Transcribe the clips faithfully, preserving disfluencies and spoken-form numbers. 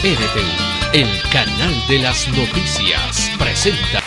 N T U, el canal de las noticias, presenta.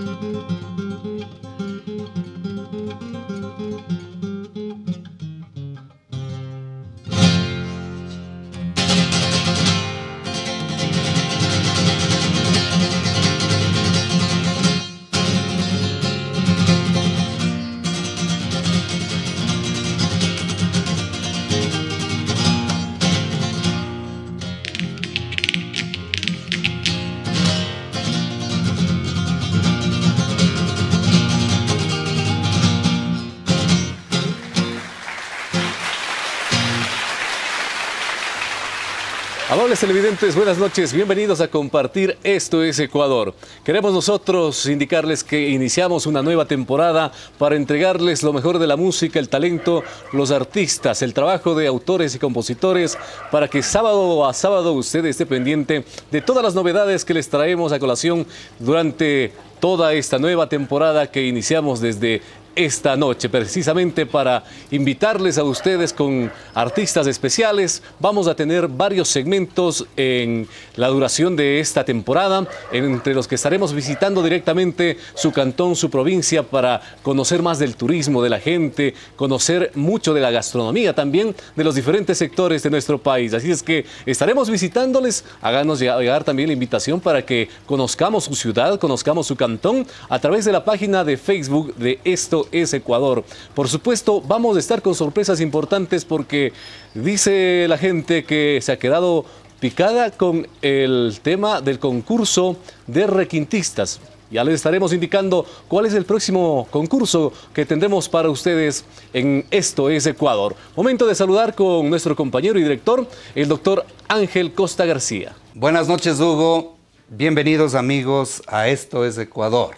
Amables televidentes, buenas noches, bienvenidos a compartir Esto es Ecuador. Queremos nosotros indicarles que iniciamos una nueva temporada para entregarles lo mejor de la música, el talento, los artistas, el trabajo de autores y compositores, para que sábado a sábado usted esté pendiente de todas las novedades que les traemos a colación durante toda esta nueva temporada que iniciamos desde esta noche, precisamente para invitarles a ustedes con artistas especiales. Vamos a tener varios segmentos en la duración de esta temporada, entre los que estaremos visitando directamente su cantón, su provincia, para conocer más del turismo, de la gente, conocer mucho de la gastronomía también, de los diferentes sectores de nuestro país. Así es que estaremos visitándoles, háganos llegar también la invitación para que conozcamos su ciudad, conozcamos su cantón, a través de la página de Facebook de Esto es Ecuador. Por supuesto, vamos a estar con sorpresas importantes porque dice la gente que se ha quedado picada con el tema del concurso de requintistas. Ya les estaremos indicando cuál es el próximo concurso que tendremos para ustedes en Esto es Ecuador. Momento de saludar con nuestro compañero y director, el doctor Ángel Costa García. Buenas noches, Hugo. Bienvenidos, amigos, a Esto es Ecuador.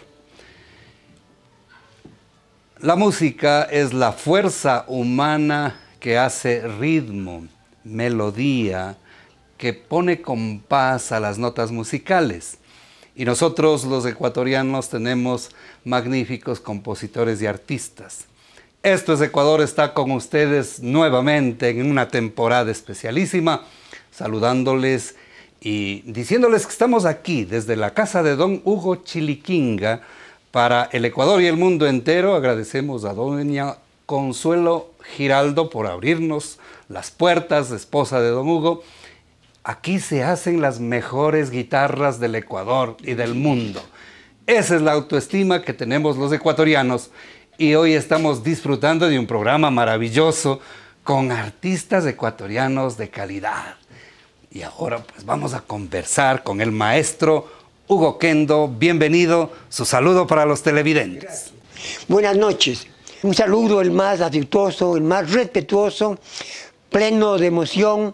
La música es la fuerza humana que hace ritmo, melodía, que pone compás a las notas musicales. Y nosotros, los ecuatorianos, tenemos magníficos compositores y artistas. Esto es Ecuador, está con ustedes nuevamente en una temporada especialísima, saludándoles y diciéndoles que estamos aquí desde la casa de don Hugo Chiliquinga, para el Ecuador y el mundo entero. Agradecemos a doña Consuelo Giraldo por abrirnos las puertas, esposa de don Hugo. Aquí se hacen las mejores guitarras del Ecuador y del mundo. Esa es la autoestima que tenemos los ecuatorianos y hoy estamos disfrutando de un programa maravilloso con artistas ecuatorianos de calidad. Y ahora pues vamos a conversar con el maestro Hugo Kendo. Bienvenido, su saludo para los televidentes. Gracias. Buenas noches. Un saludo el más afectuoso, el más respetuoso, pleno de emoción,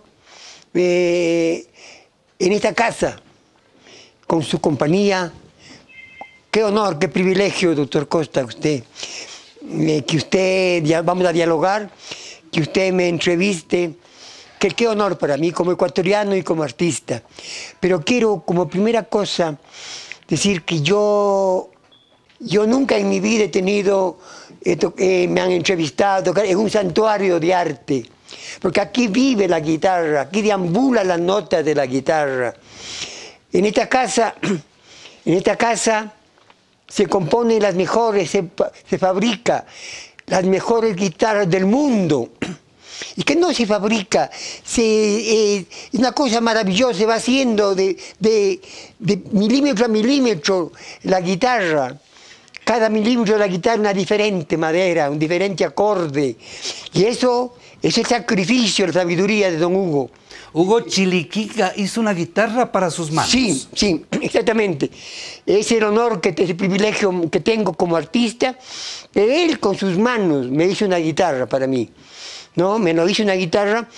eh, en esta casa, con su compañía. Qué honor, qué privilegio, doctor Costa, usted, eh, que usted, ya vamos a dialogar, que usted me entreviste. Que qué honor para mí como ecuatoriano y como artista. Pero quiero como primera cosa decir que yo, yo nunca en mi vida he tenido, eh, eh, me han entrevistado en un santuario de arte. Porque aquí vive la guitarra, aquí deambula la nota de la guitarra. En esta casa, en esta casa se componen las mejores, se, se fabrica las mejores guitarras del mundo. Y que no se fabrica, se, eh, es una cosa maravillosa, se va haciendo de, de, de milímetro a milímetro la guitarra. Cada milímetro de la guitarra es una diferente madera, un diferente acorde. Y eso es el sacrificio, la sabiduría de don Hugo. Hugo Chiliquinga hizo una guitarra para sus manos. Sí, sí, exactamente. Es el honor, que el privilegio que tengo como artista. Él con sus manos me hizo una guitarra para mí. ¿No? Me lo hizo una guitarra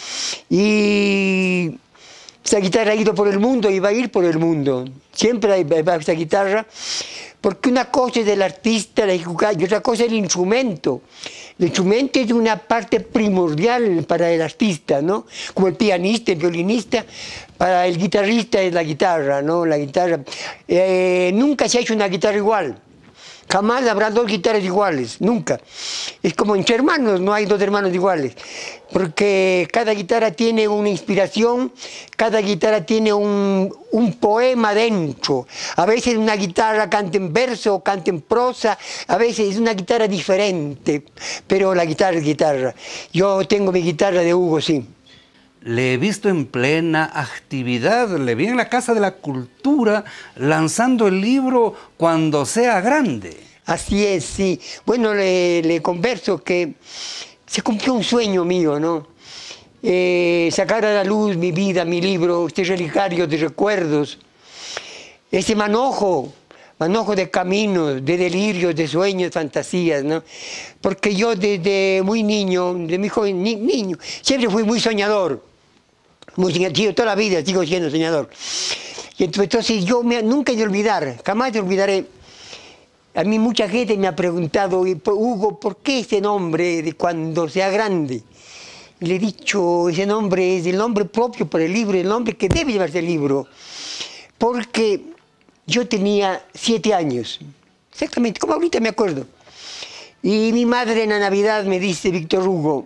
y esa guitarra ha ido por el mundo y va a ir por el mundo. Siempre va esa guitarra, porque una cosa es del artista, la ejecución, y otra cosa es el instrumento. El instrumento es una parte primordial para el artista, ¿no? Como el pianista, el violinista, para el guitarrista es la guitarra, ¿no? La guitarra. Eh, nunca se ha hecho una guitarra igual. Jamás habrá dos guitarras iguales, nunca. Es como entre hermanos, no hay dos hermanos iguales. Porque cada guitarra tiene una inspiración, cada guitarra tiene un, un poema dentro. A veces una guitarra canta en verso, canta en prosa, a veces es una guitarra diferente, pero la guitarra es guitarra. Yo tengo mi guitarra de Hugo, sí. Le he visto en plena actividad, le vi en la Casa de la Cultura lanzando el libro Cuando sea grande. Así es, sí. Bueno, le, le converso que se cumplió un sueño mío, ¿no? Eh, sacar a la luz mi vida, mi libro, este relicario de recuerdos, ese manojo, manojo de caminos, de delirios, de sueños, fantasías, ¿no? Porque yo desde muy niño, de muy joven ni, niño, siempre fui muy soñador, muy soñador, toda la vida sigo siendo soñador. Y entonces yo me, nunca he de olvidar, jamás te olvidaré. A mí mucha gente me ha preguntado, Hugo, ¿por qué ese nombre de Cuando sea grande? Y le he dicho, ese nombre es el nombre propio para el libro, el nombre que debe llevarse el libro. Porque yo tenía siete años, exactamente, como ahorita me acuerdo. Y mi madre en la Navidad me dice, Víctor Hugo,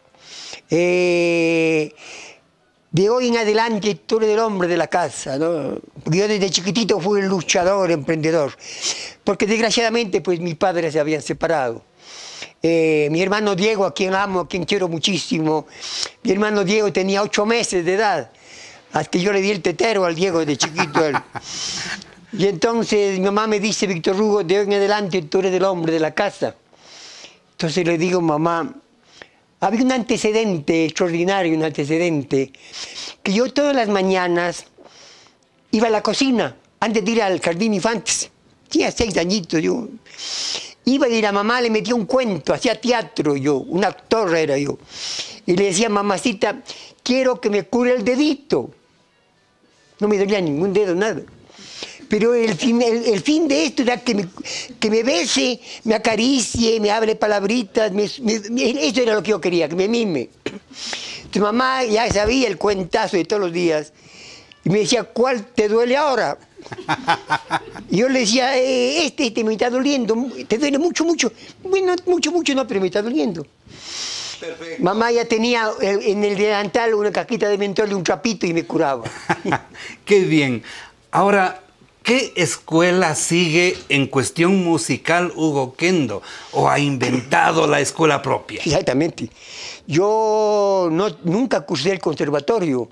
eh, de hoy en adelante tú eres el hombre de la casa, ¿no? Porque yo desde chiquitito fui un luchador, emprendedor. Porque desgraciadamente pues mis padres se habían separado. Eh, mi hermano Diego, a quien amo, a quien quiero muchísimo, mi hermano Diego tenía ocho meses de edad, hasta que yo le di el tetero al Diego de chiquito. Él. Y entonces mi mamá me dice, Víctor Hugo, de hoy en adelante tú eres el hombre de la casa. Entonces le digo, mamá, había un antecedente extraordinario, un antecedente, que yo todas las mañanas iba a la cocina, antes de ir al jardín infantes, tenía seis añitos yo, iba y la mamá le metía un cuento, hacía teatro yo, un actor era yo, y le decía, mamacita, quiero que me cure el dedito. No me dolía ningún dedo, nada. Pero el fin, el, el fin de esto era que me, que me bese, me acaricie, me hable palabritas, me, me, eso era lo que yo quería, que me mime. Tu mamá ya sabía el cuentazo de todos los días y me decía, ¿cuál te duele ahora? Y yo le decía, eh, este, este me está doliendo, te duele mucho, mucho. Bueno, mucho, mucho no, pero me está doliendo. Perfecto. Mamá ya tenía en el delantal una cajita de mentol y un trapito y me curaba. ¡Qué bien! Ahora, ¿qué escuela sigue en cuestión musical Hugo Oquendo? ¿O ha inventado la escuela propia? Exactamente. Yo no, nunca cursé el conservatorio.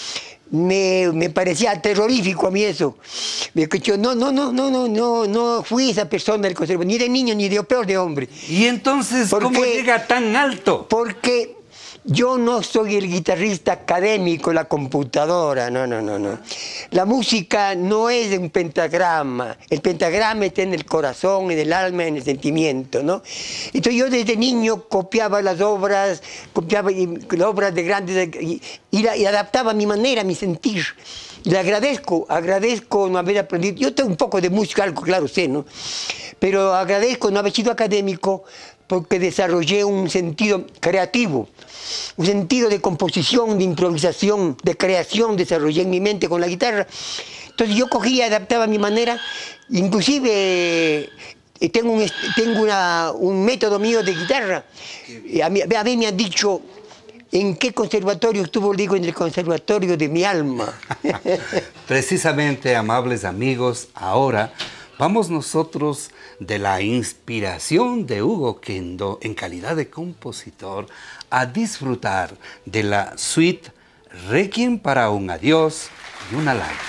Me, me parecía terrorífico a mí eso. Yo no, no, no, no, no, no, no fui esa persona del conservatorio, ni de niño, ni de peor de hombre. ¿Y entonces cómo llega tan alto? Porque yo no soy el guitarrista académico, la computadora, no, no, no, no. La música no es un pentagrama, el pentagrama está en el corazón, en el alma, en el sentimiento, ¿no? Entonces yo desde niño copiaba las obras, copiaba las obras de grandes, y, y, la, y adaptaba a mi manera, a mi sentir. Le agradezco, agradezco no haber aprendido, yo tengo un poco de música, algo claro sé, ¿no? Pero agradezco no haber sido académico porque desarrollé un sentido creativo, un sentido de composición, de improvisación, de creación, desarrollé en mi mente con la guitarra. Entonces yo cogía, adaptaba a mi manera, inclusive eh, tengo, un, tengo una, un método mío de guitarra. A mí, a mí me han dicho, ¿en qué conservatorio estuvo? Digo, en el conservatorio de mi alma. Precisamente, amables amigos, ahora vamos nosotros de la inspiración de Hugo Oquendo en calidad de compositor a disfrutar de la suite Requiem para un adiós y una lágrima.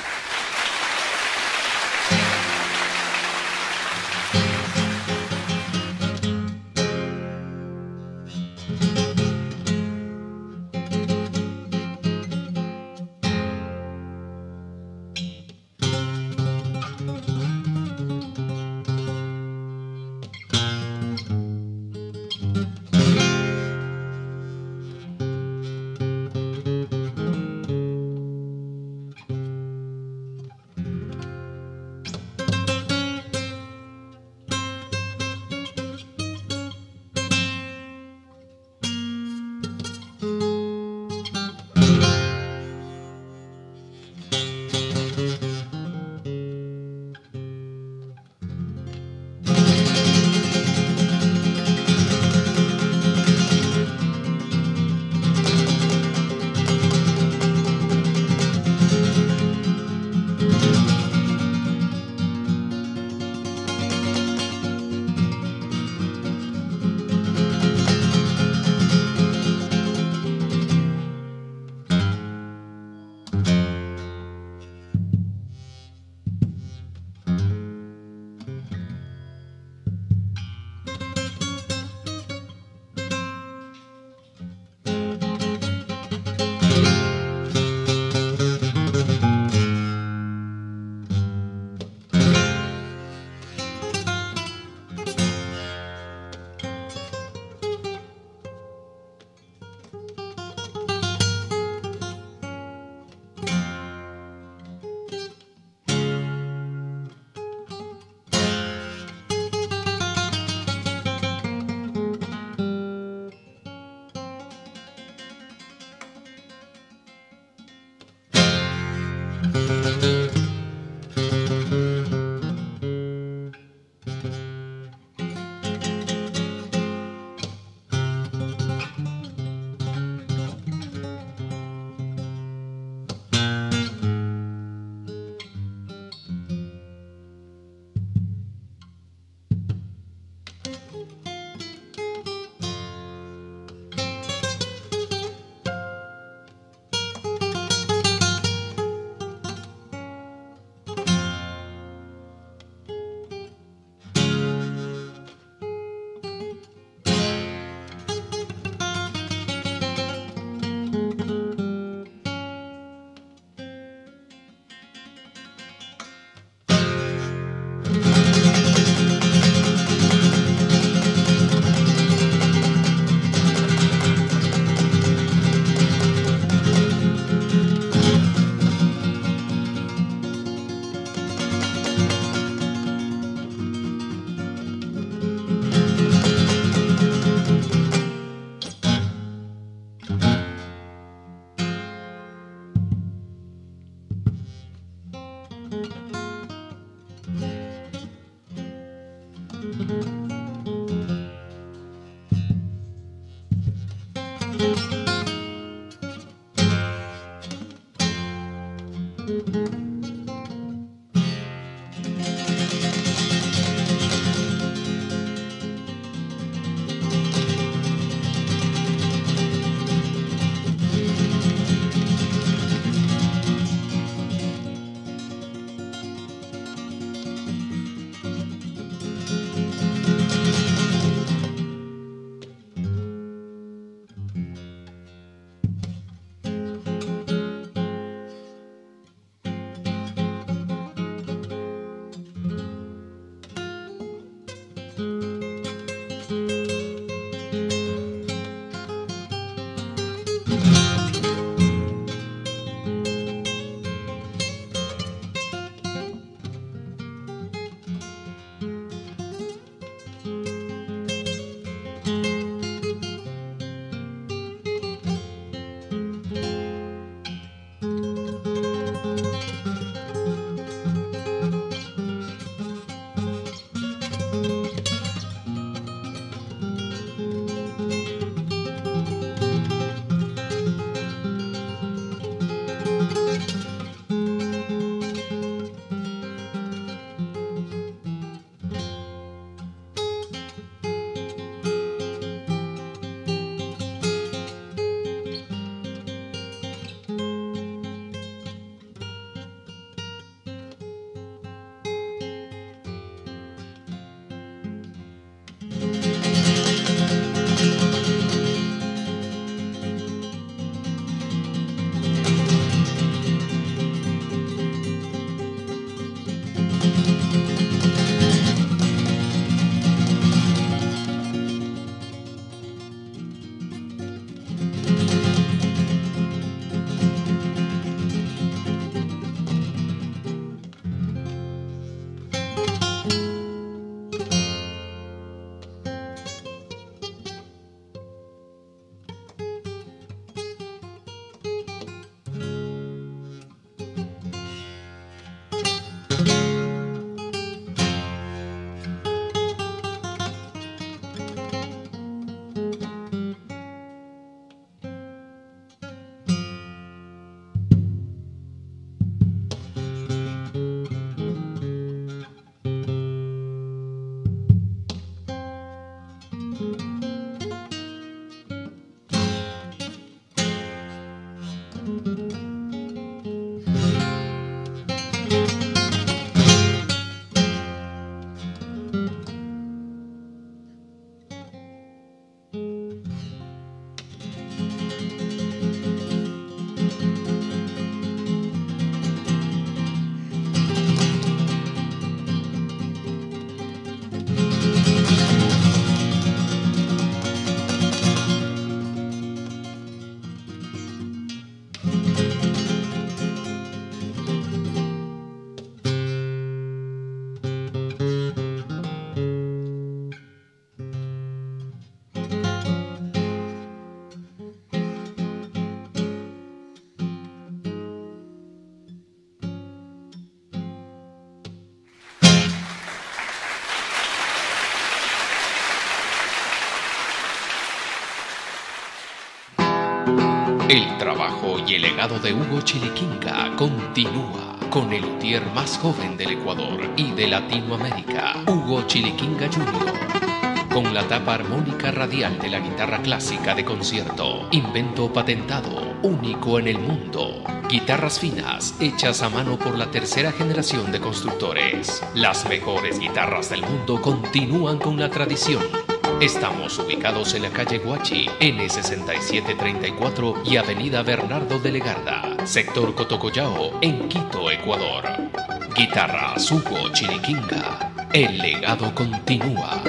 El trabajo y el legado de Hugo Chiliquinca continúa con el luthier más joven del Ecuador y de Latinoamérica, Hugo Chiliquinca junior Con la tapa armónica radial de la guitarra clásica de concierto, invento patentado, único en el mundo. Guitarras finas, hechas a mano por la tercera generación de constructores. Las mejores guitarras del mundo continúan con la tradición. Estamos ubicados en la calle Guachi, N sesenta y siete treinta y cuatro y avenida Bernardo de Legarda, sector Cotocollao, en Quito, Ecuador. Guitarras Hugo Chiliquinca. El legado continúa.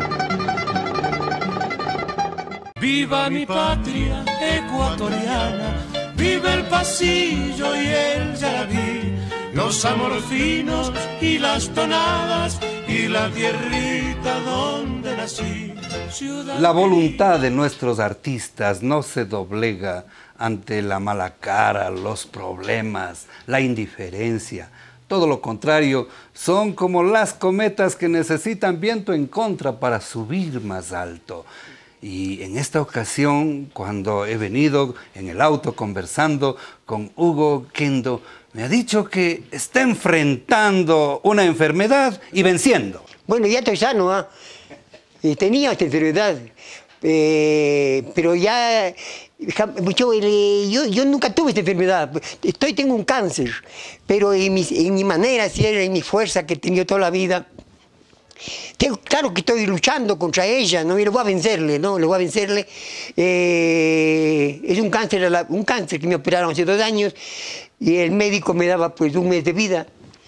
Viva mi patria ecuatoriana, viva el pasillo y el yarabí, los amorfinos y las tonadas y la tierrita donde nací. La voluntad de nuestros artistas no se doblega ante la mala cara, los problemas, la indiferencia. Todo lo contrario, son como las cometas que necesitan viento en contra para subir más alto. Y en esta ocasión, cuando he venido en el auto conversando con Hugo Oquendo, me ha dicho que está enfrentando una enfermedad y venciendo. Bueno, ya estoy sano, ¿eh? Y tenía esta enfermedad, eh, pero ya... Yo, yo, yo nunca tuve esta enfermedad. Estoy, tengo un cáncer, pero en mi, en mi manera de ser, en mi fuerza que he tenido toda la vida, tengo, claro que estoy luchando contra ella, ¿no? Y le voy a vencerle, ¿no? Le voy a vencerle. Eh, es un cáncer, un cáncer que me operaron hace dos años y el médico me daba pues un mes de vida.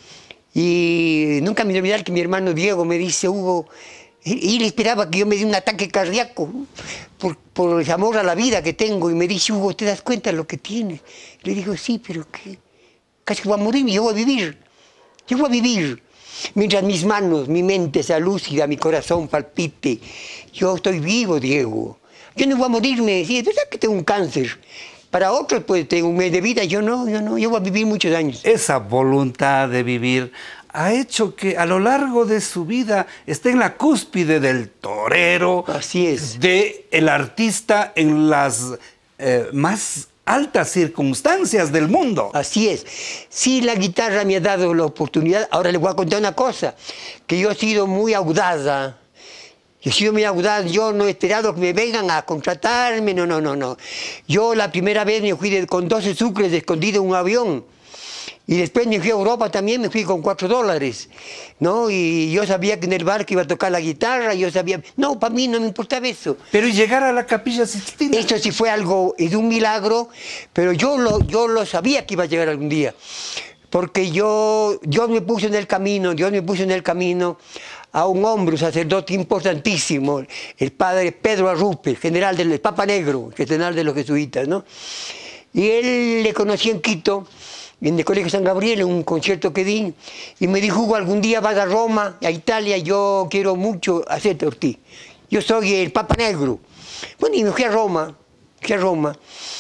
Y nunca me voy a olvidar que mi hermano Diego me dice, Hugo, y él esperaba que yo me diera un ataque cardíaco por, por el amor a la vida que tengo. Y me dice, Hugo, ¿te das cuenta de lo que tienes? Le digo, sí, pero ¿qué? Casi voy a morir, yo voy a vivir. Yo voy a vivir. Mientras mis manos, mi mente sea lúcida, mi corazón palpite. Yo estoy vivo, Diego. Yo no voy a morirme. Sí, ¿tú sabes que tengo un cáncer? Para otros, pues, tengo un mes de vida. Yo no, yo no. Yo voy a vivir muchos años. Esa voluntad de vivir ha hecho que a lo largo de su vida esté en la cúspide del torero, así es, del artista en las eh, más altas circunstancias del mundo. Así es. Sí, la guitarra me ha dado la oportunidad. Ahora les voy a contar una cosa, que yo he sido muy audaz. Yo he sido muy audaz, yo no he esperado que me vengan a contratarme, no, no, no, no. Yo la primera vez me fui de, con doce sucres escondido en un avión. Y después me fui a Europa también, me fui con cuatro dólares, ¿no? Y yo sabía que en el barco iba a tocar la guitarra, yo sabía... No, para mí no me importaba eso. Pero llegar a la Capilla Sixtina... Eso sí fue algo, es un milagro, pero yo lo, yo lo sabía que iba a llegar algún día. Porque yo, Dios me puso en el camino, Dios me puso en el camino a un hombre, un sacerdote importantísimo, el padre Pedro Arrupe, general del el Papa Negro, general de los jesuitas, ¿no? Y él le conocí en Quito, en el Colegio San Gabriel, en un concierto que di, y me dijo, Hugo, algún día vas a Roma, a Italia, yo quiero mucho hacerte Ortiz. Yo soy el Papa Negro. Bueno, y me fui a Roma, fui a Roma,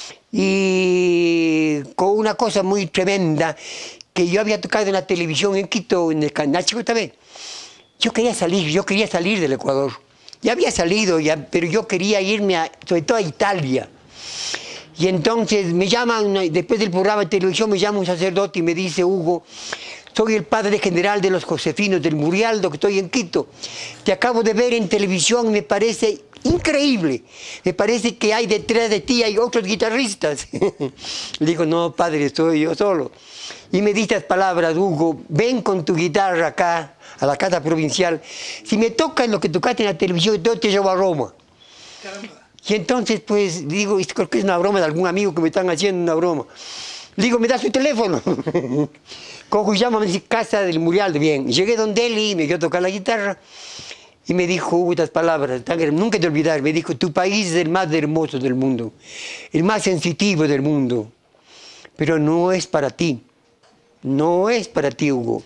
y con una cosa muy tremenda, que yo había tocado en la televisión en Quito, en el canal Chico T V. Yo quería salir, yo quería salir del Ecuador. Ya había salido, ya, pero yo quería irme, a, sobre todo a Italia. Y entonces me llaman, después del programa de televisión, me llama un sacerdote y me dice, Hugo, soy el padre general de los Josefinos del Murialdo, que estoy en Quito. Te acabo de ver en televisión, me parece increíble. Me parece que hay detrás de ti, hay otros guitarristas. Le digo, no, padre, soy yo solo. Y me dice las palabras, Hugo, ven con tu guitarra acá, a la casa provincial. Si me tocas lo que tocaste en la televisión, yo te llevo a Roma. Caramba. Y entonces, pues, digo, creo que es una broma de algún amigo que me están haciendo una broma. Le digo, ¿me das tu teléfono? Cojo y llamo a mi casa del Murialdo. Bien, llegué donde él y me dio a tocar la guitarra. Y me dijo, Hugo, estas palabras, nunca te olvidar, me dijo, tu país es el más hermoso del mundo, el más sensitivo del mundo, pero no es para ti, no es para ti, Hugo.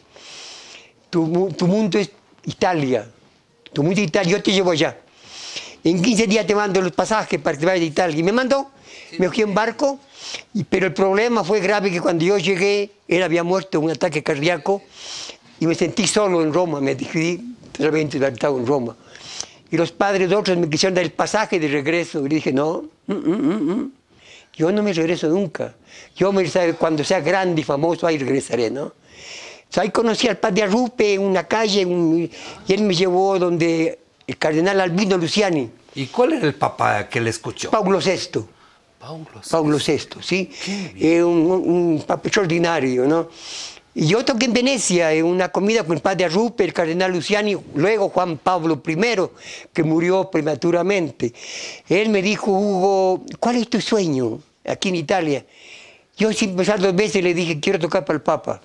Tu, tu mundo es Italia, tu mundo es Italia, yo te llevo allá. En quince días te mando los pasajes para que te vayas de Italia. Y me mandó, me fui en barco, y, pero el problema fue grave que cuando yo llegué, él había muerto de un ataque cardíaco y me sentí solo en Roma, me decidí realmente haber estado en Roma. Y los padres de otros me quisieron dar el pasaje de regreso. Y dije, no, mm, mm, mm, yo no me regreso nunca. Yo me, cuando sea grande y famoso, ahí regresaré, ¿no? So, ahí conocí al padre Arrupe en una calle, un, y él me llevó donde el cardenal Albino Luciani. ¿Y cuál era el papá que le escuchó? Paulo sexto. Paulo sexto. Paulo sexto, sí. Eh, un, un papá extraordinario, ¿no? Y yo toqué en Venecia en una comida con el padre Arrupe, el cardenal Luciani, luego Juan Pablo primero, que murió prematuramente. Él me dijo, Hugo, ¿cuál es tu sueño aquí en Italia? Yo sin pensar dos veces le dije, quiero tocar para el Papa.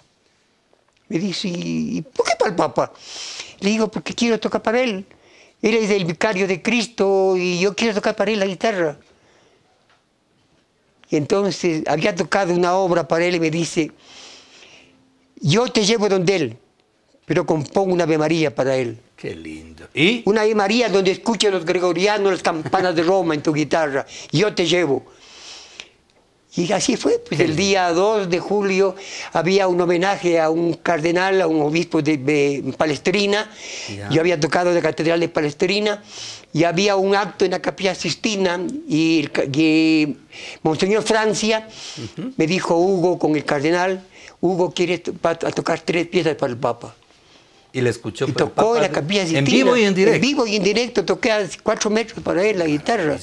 Me dice, ¿y por qué para el Papa? Le digo, porque quiero tocar para él. Él es el vicario de Cristo y yo quiero tocar para él la guitarra. Y entonces había tocado una obra para él y me dice, yo te llevo donde él, pero compongo una Ave María para él. Qué lindo. ¿Y? Una Ave María donde escuche los gregorianos, las campanas de Roma en tu guitarra. Yo te llevo. Y así fue, pues el día dos de julio había un homenaje a un cardenal, a un obispo de, de Palestrina. Ya. Yo había tocado en la Catedral de Palestrina y había un acto en la Capilla Sistina y, y Monseñor Francia uh-huh. me dijo, Hugo, con el cardenal, Hugo quiere to a tocar tres piezas para el Papa. Y le escuchó. Y tocó en la Capilla Sistina. En vivo y en directo. En vivo y en directo, toqué a cuatro metros para él la guitarra.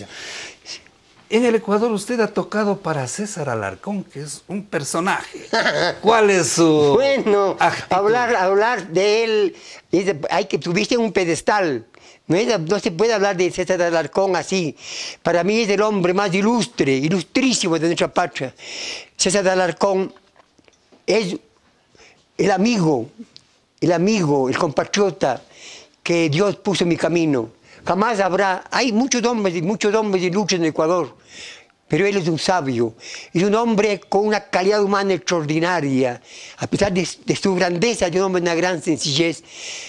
En el Ecuador usted ha tocado para César Alarcón, que es un personaje. ¿Cuál es su Bueno, actitud? hablar, hablar de él, hay que subirse en un pedestal. No, es, no se puede hablar de César Alarcón así. Para mí es el hombre más ilustre, ilustrísimo de nuestra patria. César Alarcón es el amigo, el amigo, el compatriota que Dios puso en mi camino. Jamás habrá, hay muchos hombres y muchos hombres de lucha en Ecuador, pero él es un sabio, es un hombre con una calidad humana extraordinaria, a pesar de, de su grandeza, es un hombre de una gran sencillez.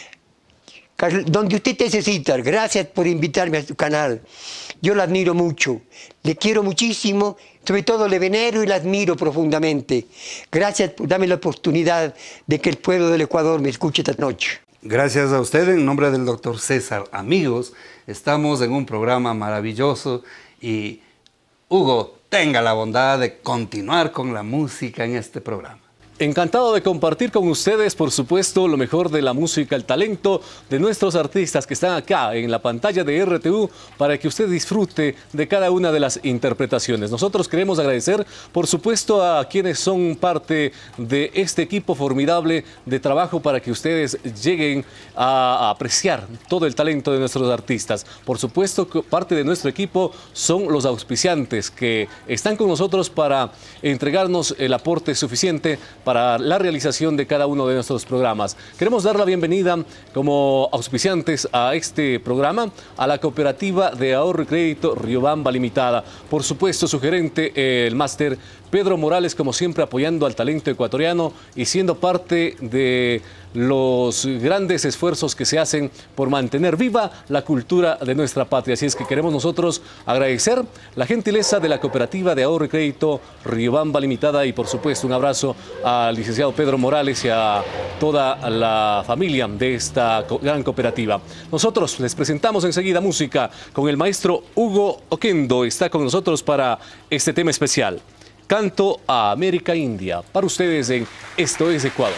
Donde usted necesita, gracias por invitarme a su canal, yo lo admiro mucho, le quiero muchísimo, sobre todo le venero y le admiro profundamente. Gracias por darme la oportunidad de que el pueblo del Ecuador me escuche esta noche. Gracias a usted, en nombre del doctor César. Amigos, estamos en un programa maravilloso y Hugo, tenga la bondad de continuar con la música en este programa. Encantado de compartir con ustedes, por supuesto, lo mejor de la música, el talento de nuestros artistas que están acá en la pantalla de R T U para que usted disfrute de cada una de las interpretaciones. Nosotros queremos agradecer, por supuesto, a quienes son parte de este equipo formidable de trabajo para que ustedes lleguen a apreciar todo el talento de nuestros artistas. Por supuesto, parte de nuestro equipo son los auspiciantes que están con nosotros para entregarnos el aporte suficiente para para la realización de cada uno de nuestros programas. Queremos dar la bienvenida como auspiciantes a este programa a la Cooperativa de Ahorro y Crédito Riobamba Limitada. Por supuesto, su gerente, el máster Pedro Morales, como siempre apoyando al talento ecuatoriano y siendo parte de los grandes esfuerzos que se hacen por mantener viva la cultura de nuestra patria. Así es que queremos nosotros agradecer la gentileza de la Cooperativa de Ahorro y Crédito Riobamba Limitada y por supuesto un abrazo al licenciado Pedro Morales y a toda la familia de esta gran cooperativa. Nosotros les presentamos enseguida música con el maestro Hugo Oquendo. Está con nosotros para este tema especial. Canto a América India, para ustedes en Esto es Ecuador.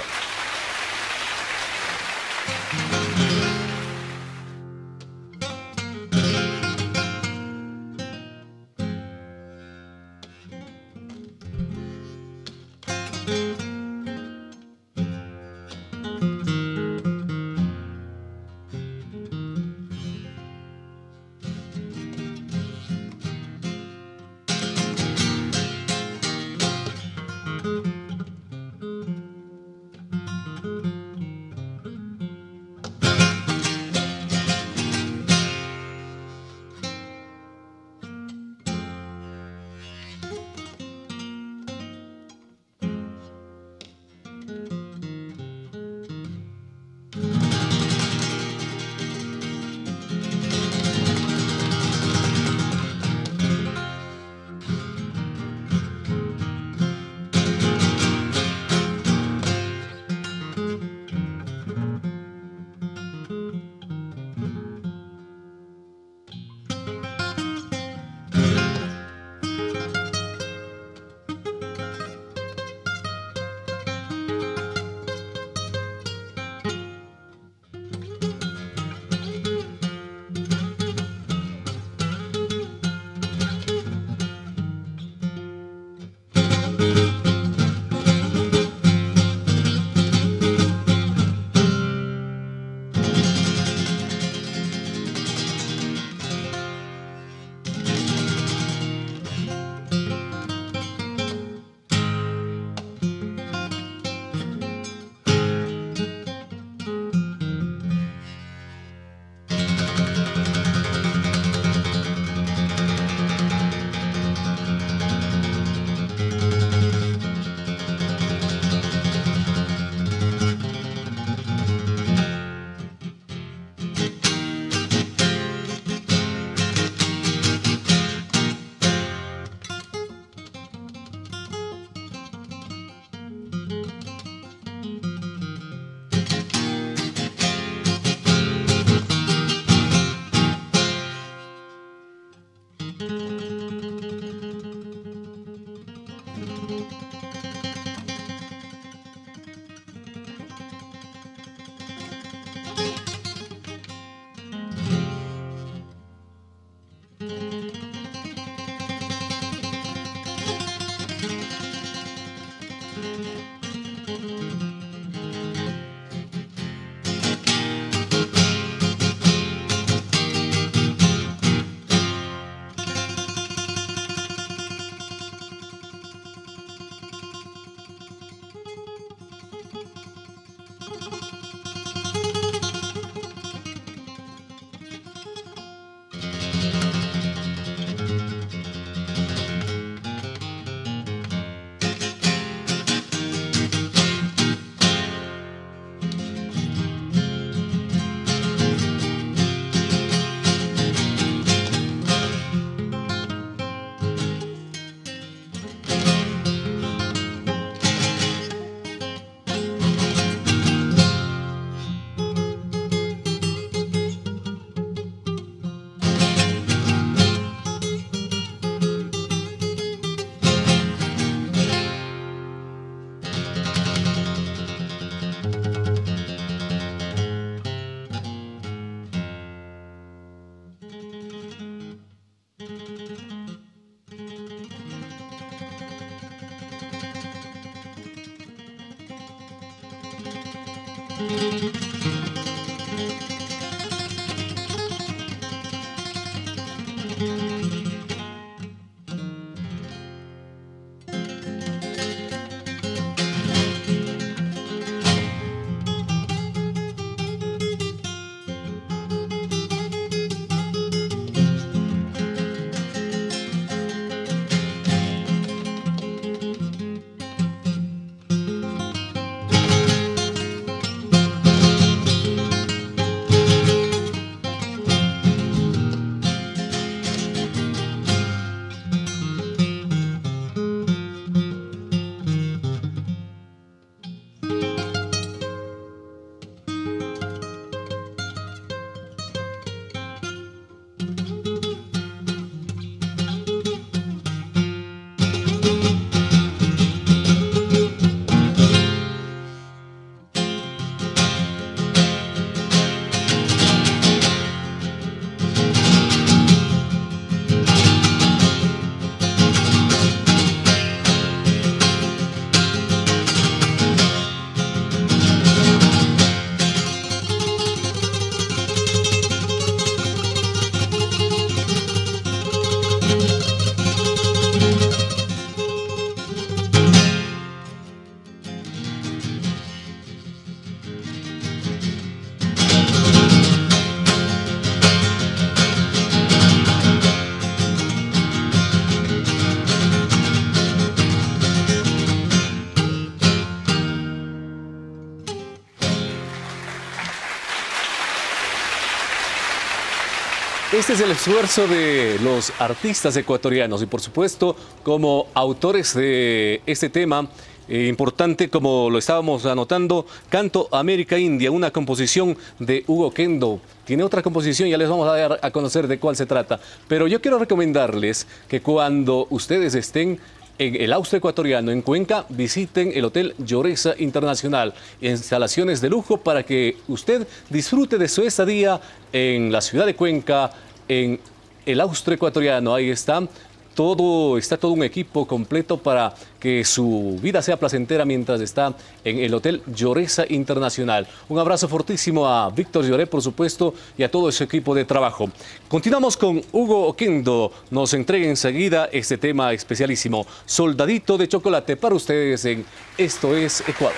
Este es el esfuerzo de los artistas ecuatorianos y, por supuesto, como autores de este tema eh, importante, como lo estábamos anotando, Canto América India, una composición de Hugo Oquendo. Tiene otra composición, ya les vamos a dar a conocer de cuál se trata. Pero yo quiero recomendarles que cuando ustedes estén en el Austro Ecuatoriano, en Cuenca, visiten el Hotel Lloreza Internacional, instalaciones de lujo para que usted disfrute de su estadía en la ciudad de Cuenca, en el Austro Ecuatoriano. Ahí está todo, está todo un equipo completo para que su vida sea placentera mientras está en el Hotel Lloreza Internacional. Un abrazo fortísimo a Víctor Lloré, por supuesto, y a todo ese equipo de trabajo. Continuamos con Hugo Oquendo. Nos entrega enseguida este tema especialísimo, Soldadito de Chocolate, para ustedes en Esto es Ecuador.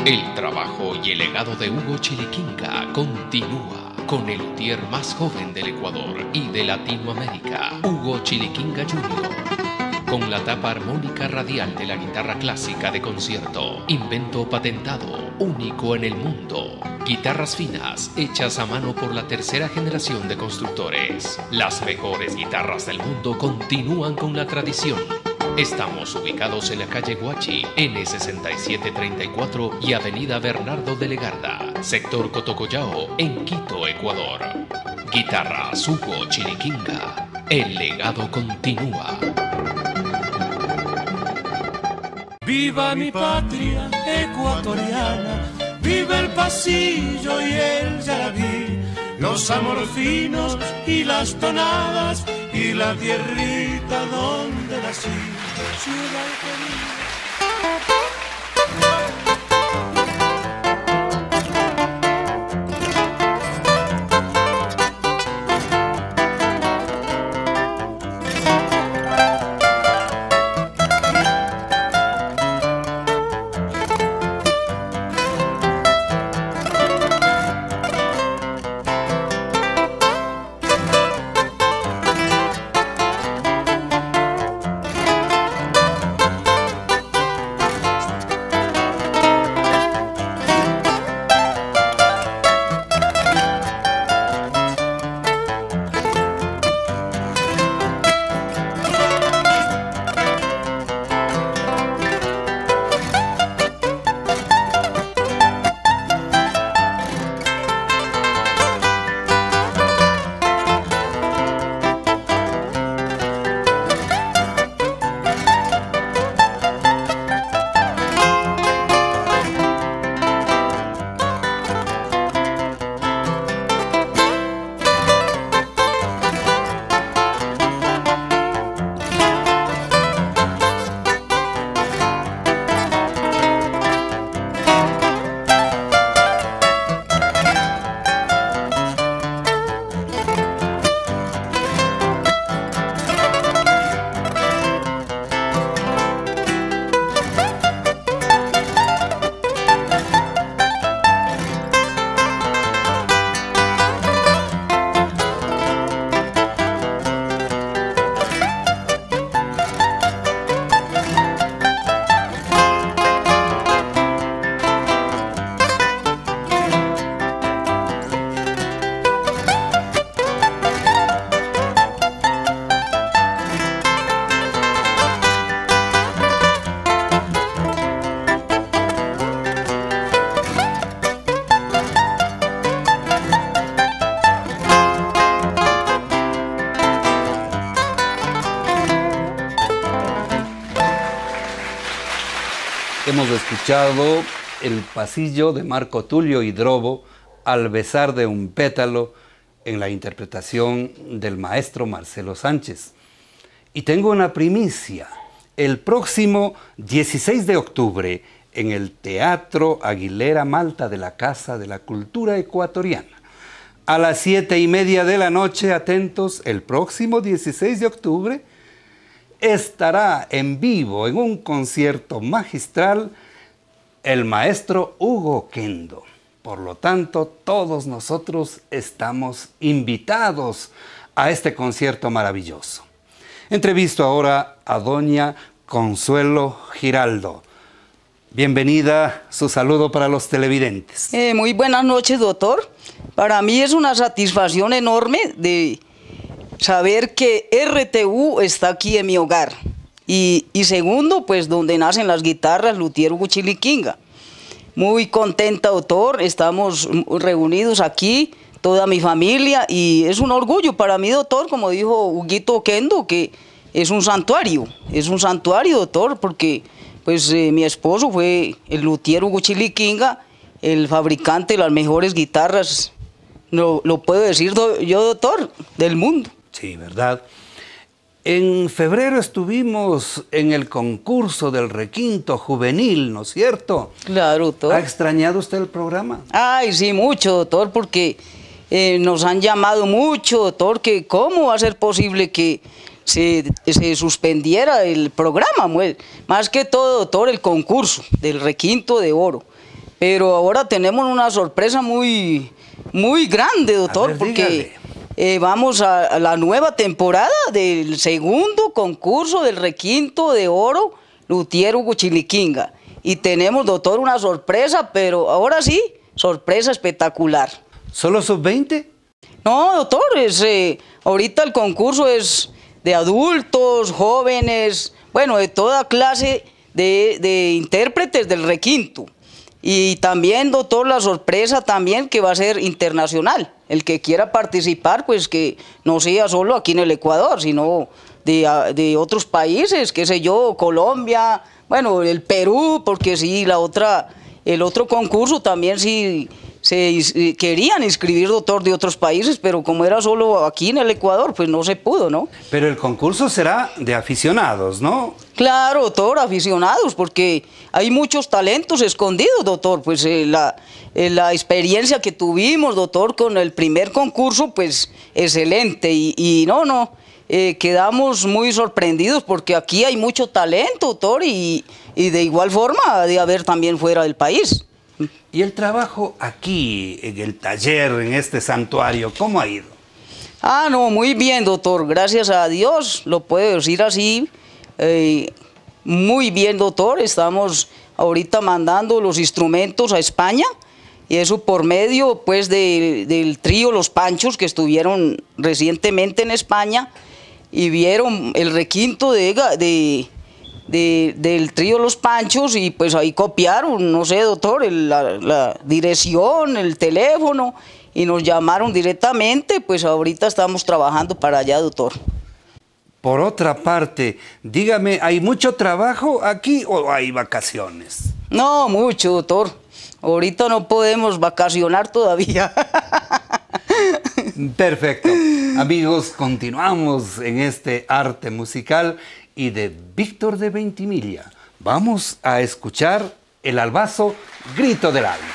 El trabajo y el legado de Hugo Chiliquinca continúa con el luthier más joven del Ecuador y de Latinoamérica, Hugo Chiliquinca junior Con la tapa armónica radial de la guitarra clásica de concierto, invento patentado, único en el mundo. Guitarras finas, hechas a mano por la tercera generación de constructores. Las mejores guitarras del mundo continúan con la tradición. Estamos ubicados en la calle Guachi, N sesenta y siete treinta y cuatro y avenida Bernardo de Legarda, sector Cotocollao, en Quito, Ecuador. Guitarras Hugo Chiliquinca. El legado continúa. Viva mi patria ecuatoriana, viva el pasillo y el yarabí, los amorfinos y las tonadas y la tierrita donde nací, ciudad querida. Hemos escuchado el pasillo de Marco Tulio Hidrobo, Al besar de un pétalo, en la interpretación del maestro Marcelo Sánchez. Y tengo una primicia. El próximo dieciséis de octubre, en el Teatro Aguilera Malta de la Casa de la Cultura Ecuatoriana, a las siete y media de la noche, atentos, el próximo dieciséis de octubre, estará en vivo en un concierto magistral el maestro Hugo Kendo. Por lo tanto, todos nosotros estamos invitados a este concierto maravilloso. Entrevisto ahora a doña Consuelo Giraldo. Bienvenida, su saludo para los televidentes. Eh, muy buenas noches, doctor. Para mí es una satisfacción enorme de saber que R T U está aquí en mi hogar. Y, y segundo, pues donde nacen las guitarras, luthier Hugo Chiliquinca. Muy contenta, doctor. Estamos reunidos aquí, toda mi familia, y es un orgullo para mí, doctor, como dijo Huguito Kendo, que es un santuario. Es un santuario, doctor, porque pues eh, mi esposo fue el luthier Hugo Chiliquinca, el fabricante de las mejores guitarras, lo, lo puedo decir do, yo, doctor, del mundo. Sí, ¿verdad? En febrero estuvimos en el concurso del requinto juvenil, ¿no es cierto? Claro, doctor. ¿Ha extrañado usted el programa? Ay, sí, mucho, doctor, porque eh, nos han llamado mucho, doctor, que cómo va a ser posible que se, se suspendiera el programa, más que todo, doctor, el concurso del requinto de oro. pero ahora tenemos una sorpresa muy, muy grande, doctor, ver, porque dígale. eh, vamos a, a la nueva temporada del segundo concurso del requinto de oro Luthier Hugo Chiliquinga. Y tenemos, doctor, una sorpresa, pero ahora sí, sorpresa espectacular. ¿Solo sub veinte? No, doctor, es, eh, ahorita el concurso es de adultos, jóvenes, bueno, de toda clase de, de intérpretes del requinto. Y también, doctor, la sorpresa también que va a ser internacional. El que quiera participar, pues que no sea solo aquí en el Ecuador, sino de, de otros países, qué sé yo, Colombia, bueno, el Perú, porque sí, la otra, el otro concurso también sí se querían inscribir, doctor, de otros países, pero como era solo aquí en el Ecuador, pues no se pudo, ¿no? Pero el concurso será de aficionados, ¿no? Claro, doctor, aficionados, porque hay muchos talentos escondidos, doctor. Pues eh, la, eh, la experiencia que tuvimos, doctor, con el primer concurso, pues excelente. Y, y no, no, eh, quedamos muy sorprendidos porque aquí hay mucho talento, doctor, y, y de igual forma de haber también fuera del país. ¿Y el trabajo aquí, en el taller, en este santuario, cómo ha ido? Ah, no, muy bien, doctor. Gracias a Dios, lo puedo decir así. Eh, muy bien, doctor. Estamos ahorita mandando los instrumentos a España y eso por medio, pues, de, del trío Los Panchos que estuvieron recientemente en España y vieron el requinto de... de De, del trío Los Panchos y pues ahí copiaron, no sé, doctor, el, la, la dirección, el teléfono y nos llamaron directamente, pues ahorita estamos trabajando para allá, doctor. Por otra parte, dígame, ¿hay mucho trabajo aquí o hay vacaciones? No, mucho, doctor. Ahorita no podemos vacacionar todavía. Perfecto. Amigos, continuamos en este arte musical y de Víctor de Ventimiglia. Vamos a escuchar el albazo Grito del Alma.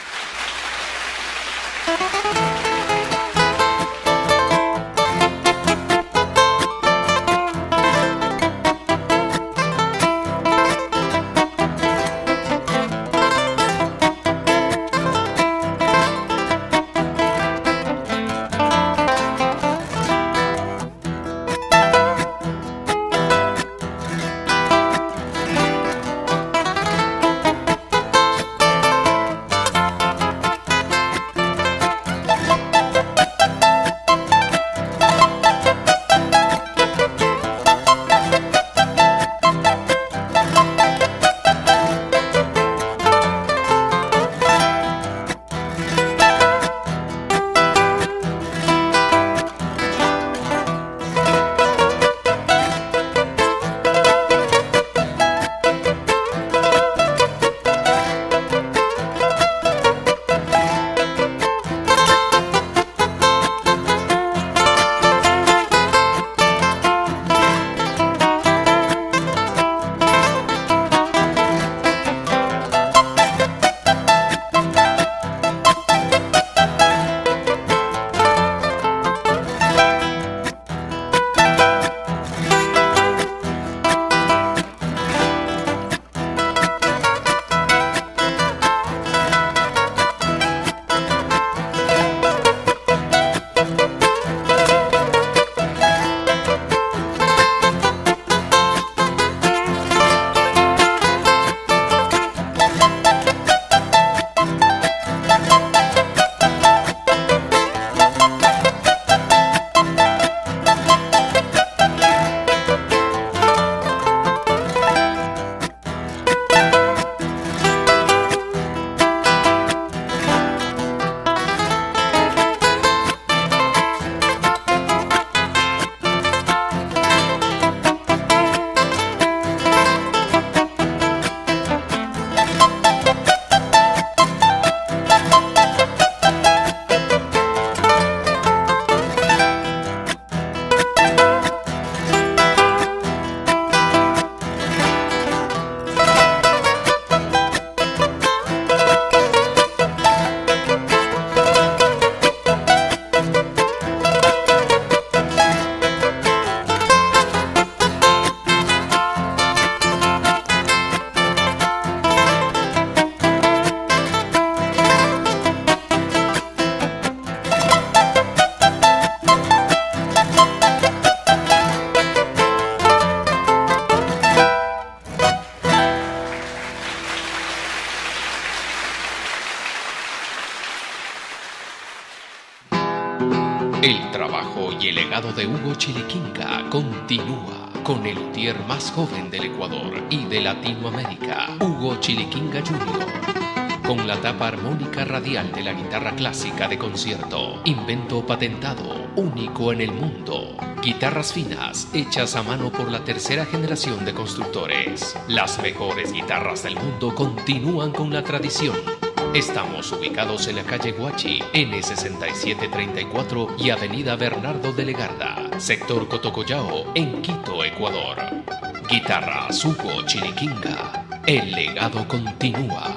legado de Hugo Chiliquinca continúa con el luthier más joven del Ecuador y de Latinoamérica, Hugo Chiliquinca junior Con la tapa armónica radial de la guitarra clásica de concierto, invento patentado, único en el mundo. Guitarras finas, hechas a mano por la tercera generación de constructores. Las mejores guitarras del mundo continúan con la tradición. Estamos ubicados en la calle Guachi, N sesenta y siete treinta y cuatro y avenida Bernardo de Legarda, sector Cotocollao, en Quito, Ecuador. Guitarras Hugo Chiliquinca. El legado continúa.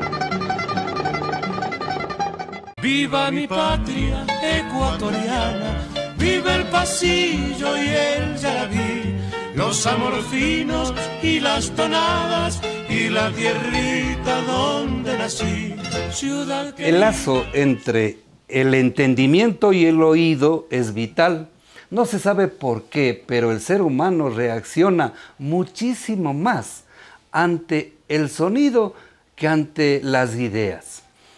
Viva mi patria ecuatoriana, viva el pasillo y el yarabí, los amorfinos y las tonadas y la tierrita donde nací. Ciudad que... El lazo entre el entendimiento y el oído es vital. No se sabe por qué, pero el ser humano reacciona muchísimo más ante el sonido que ante las ideas.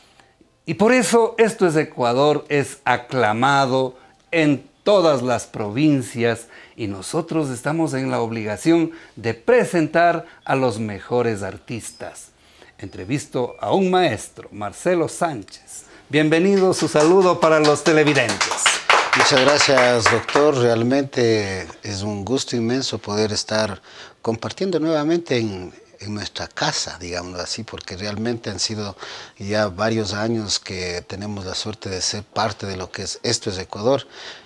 Y por eso Esto es Ecuador es aclamado en todas las provincias y nosotros estamos en la obligación de presentar a los mejores artistas. Entrevisto a un maestro, Marcelo Sánchez. Bienvenido, su saludo para los televidentes. Muchas gracias, doctor. Realmente es un gusto inmenso poder estar compartiendo nuevamente en, en nuestra casa, digamos así, porque realmente han sido ya varios años que tenemos la suerte de ser parte de lo que es Esto es Ecuador,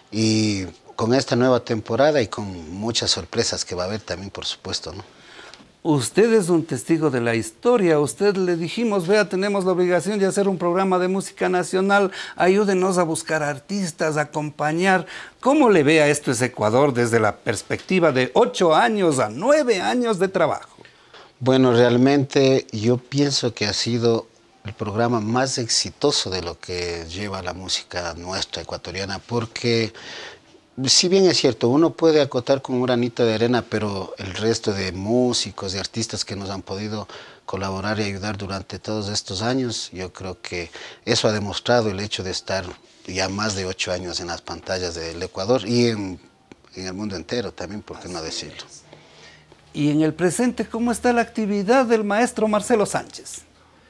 y con esta nueva temporada y con muchas sorpresas que va a haber también, por supuesto, ¿no? Usted es un testigo de la historia. A usted le dijimos, vea, tenemos la obligación de hacer un programa de música nacional, ayúdenos a buscar artistas, a acompañar. ¿Cómo le ve a Esto es Ecuador desde la perspectiva de ocho años a nueve años de trabajo? Bueno, realmente yo pienso que ha sido el programa más exitoso de lo que lleva la música nuestra ecuatoriana, porque si bien es cierto, uno puede acotar con un granito de arena, pero el resto de músicos y artistas que nos han podido colaborar y ayudar durante todos estos años, yo creo que eso ha demostrado el hecho de estar ya más de ocho años en las pantallas del Ecuador y en, en el mundo entero también, ¿por qué no decirlo? Y en el presente, ¿cómo está la actividad del maestro Marcelo Sánchez?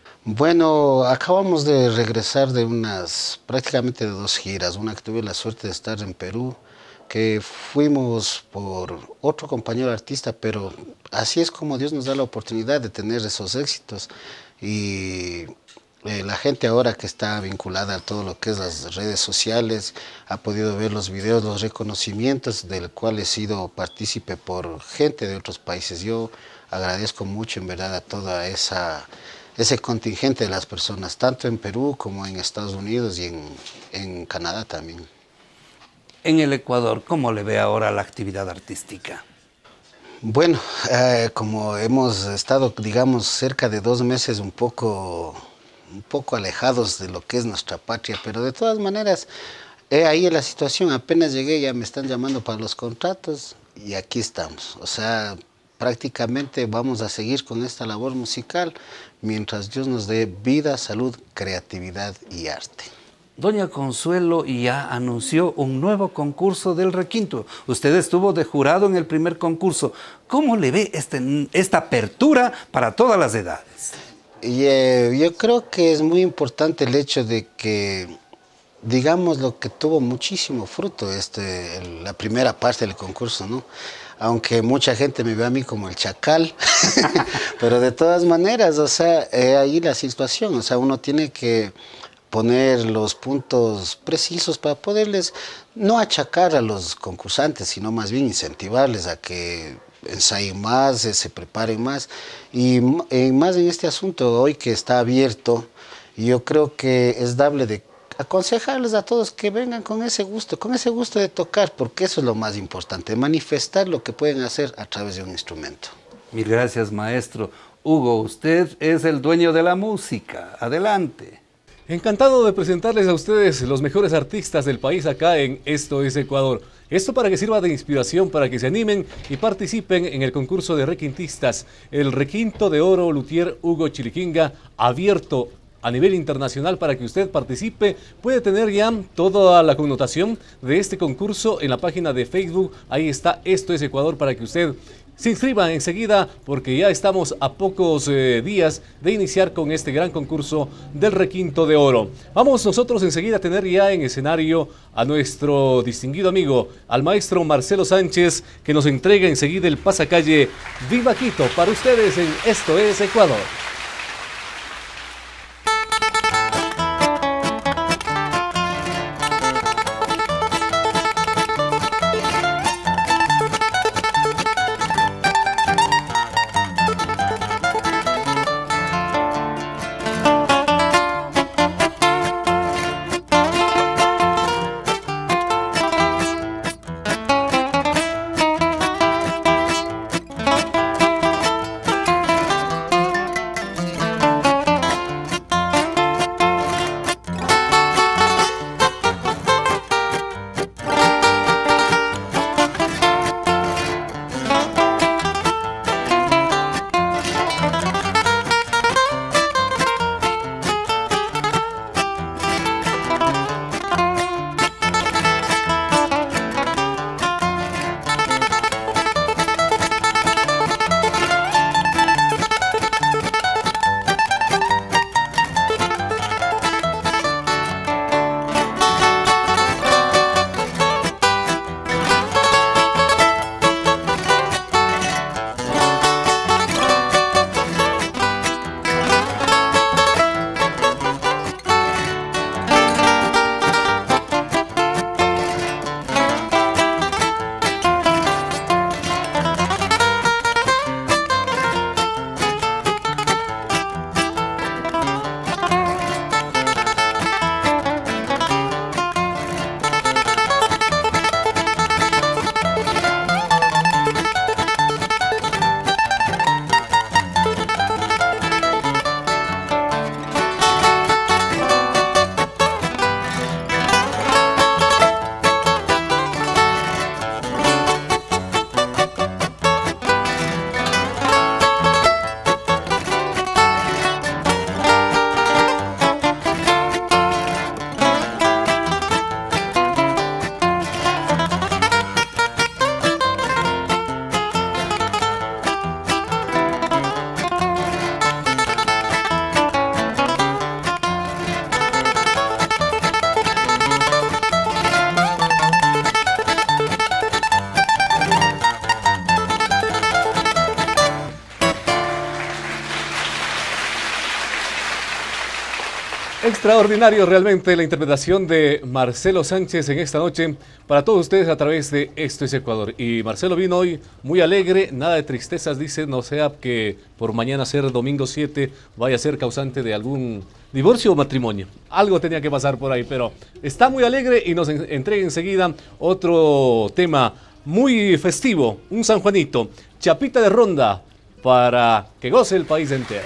Bueno, acabamos de regresar de unas, prácticamente de dos giras, una que tuve la suerte de estar en Perú, que fuimos por otro compañero artista, pero así es como Dios nos da la oportunidad de tener esos éxitos. Y eh, la gente ahora que está vinculada a todo lo que es las redes sociales, ha podido ver los videos, los reconocimientos del cual he sido partícipe por gente de otros países. Yo agradezco mucho en verdad a toda esa... ese contingente de las personas, tanto en Perú como en Estados Unidos y en, en Canadá también. En el Ecuador, ¿cómo le ve ahora la actividad artística? Bueno, eh, como hemos estado, digamos, cerca de dos meses un poco, un poco alejados de lo que es nuestra patria, pero de todas maneras, eh, ahí en la situación, apenas llegué, ya me están llamando para los contratos y aquí estamos. O sea, prácticamente vamos a seguir con esta labor musical mientras Dios nos dé vida, salud, creatividad y arte. Doña Consuelo ya anunció un nuevo concurso del requinto. Usted estuvo de jurado en el primer concurso. ¿Cómo le ve este, esta apertura para todas las edades? Y, eh, yo creo que es muy importante el hecho de que, digamos, lo que tuvo muchísimo fruto este, el, la primera parte del concurso, ¿no? Aunque mucha gente me ve a mí como el chacal, pero de todas maneras, o sea, eh, ahí la situación, o sea, uno tiene que poner los puntos precisos para poderles no achacar a los concursantes, sino más bien incentivarles a que ensayen más, eh, se preparen más, y eh, más en este asunto hoy que está abierto, yo creo que es dable de aconsejarles a todos que vengan con ese gusto, con ese gusto de tocar, porque eso es lo más importante, manifestar lo que pueden hacer a través de un instrumento. Mil gracias, maestro. Hugo, usted es el dueño de la música. Adelante. Encantado de presentarles a ustedes los mejores artistas del país acá en Esto es Ecuador. Esto para que sirva de inspiración, para que se animen y participen en el concurso de requintistas, el Requinto de Oro Luthier Hugo Chiliquinca, abierto a nivel internacional para que usted participe. Puede tener ya toda la connotación de este concurso en la página de Facebook. Ahí está, Esto es Ecuador, para que usted se inscriba enseguida, porque ya estamos a pocos eh, días de iniciar con este gran concurso del Requinto de Oro. Vamos nosotros enseguida a tener ya en escenario a nuestro distinguido amigo, al maestro Marcelo Sánchez, que nos entrega enseguida el pasacalle Viva Quito para ustedes en Esto es Ecuador. Extraordinario realmente la interpretación de Marcelo Sánchez en esta noche para todos ustedes a través de Esto es Ecuador. Y Marcelo vino hoy muy alegre, nada de tristezas, dice, no sea que por mañana ser domingo siete vaya a ser causante de algún divorcio o matrimonio. Algo tenía que pasar por ahí, pero está muy alegre y nos entrega enseguida otro tema muy festivo, un San Juanito, Chapita de Ronda, para que goce el país entero.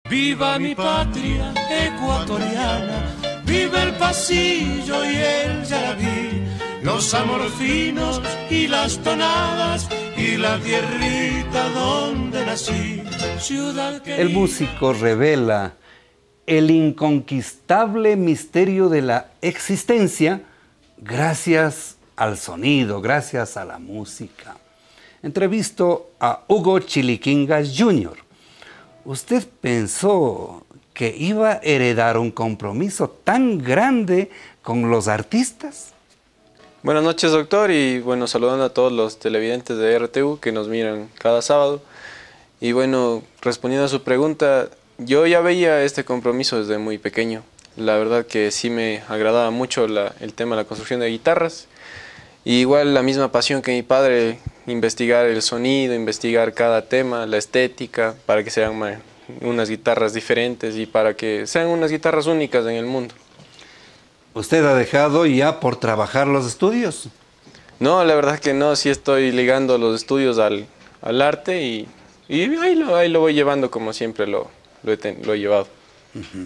Viva mi patria ecuatoriana, viva el pasillo y el yarabí, los amorfinos y las tonadas y la tierrita donde nací. Ciudad querida. El músico revela el inconquistable misterio de la existencia gracias al sonido, gracias a la música. Entrevisto a Hugo Chiliquinga junior ¿Usted pensó que iba a heredar un compromiso tan grande con los artistas? Buenas noches, doctor, y bueno, saludando a todos los televidentes de R T U que nos miran cada sábado. Y bueno, respondiendo a su pregunta, yo ya veía este compromiso desde muy pequeño. La verdad que sí me agradaba mucho la, el tema de la construcción de guitarras. Y igual la misma pasión que mi padre, investigar el sonido, investigar cada tema, la estética, para que sean unas guitarras diferentes y para que sean unas guitarras únicas en el mundo. ¿Usted ha dejado ya por trabajar los estudios? No, la verdad que no, sí estoy ligando los estudios al, al arte y, y ahí, lo, ahí lo voy llevando como siempre lo, lo, he, ten, lo he llevado. Uh-huh.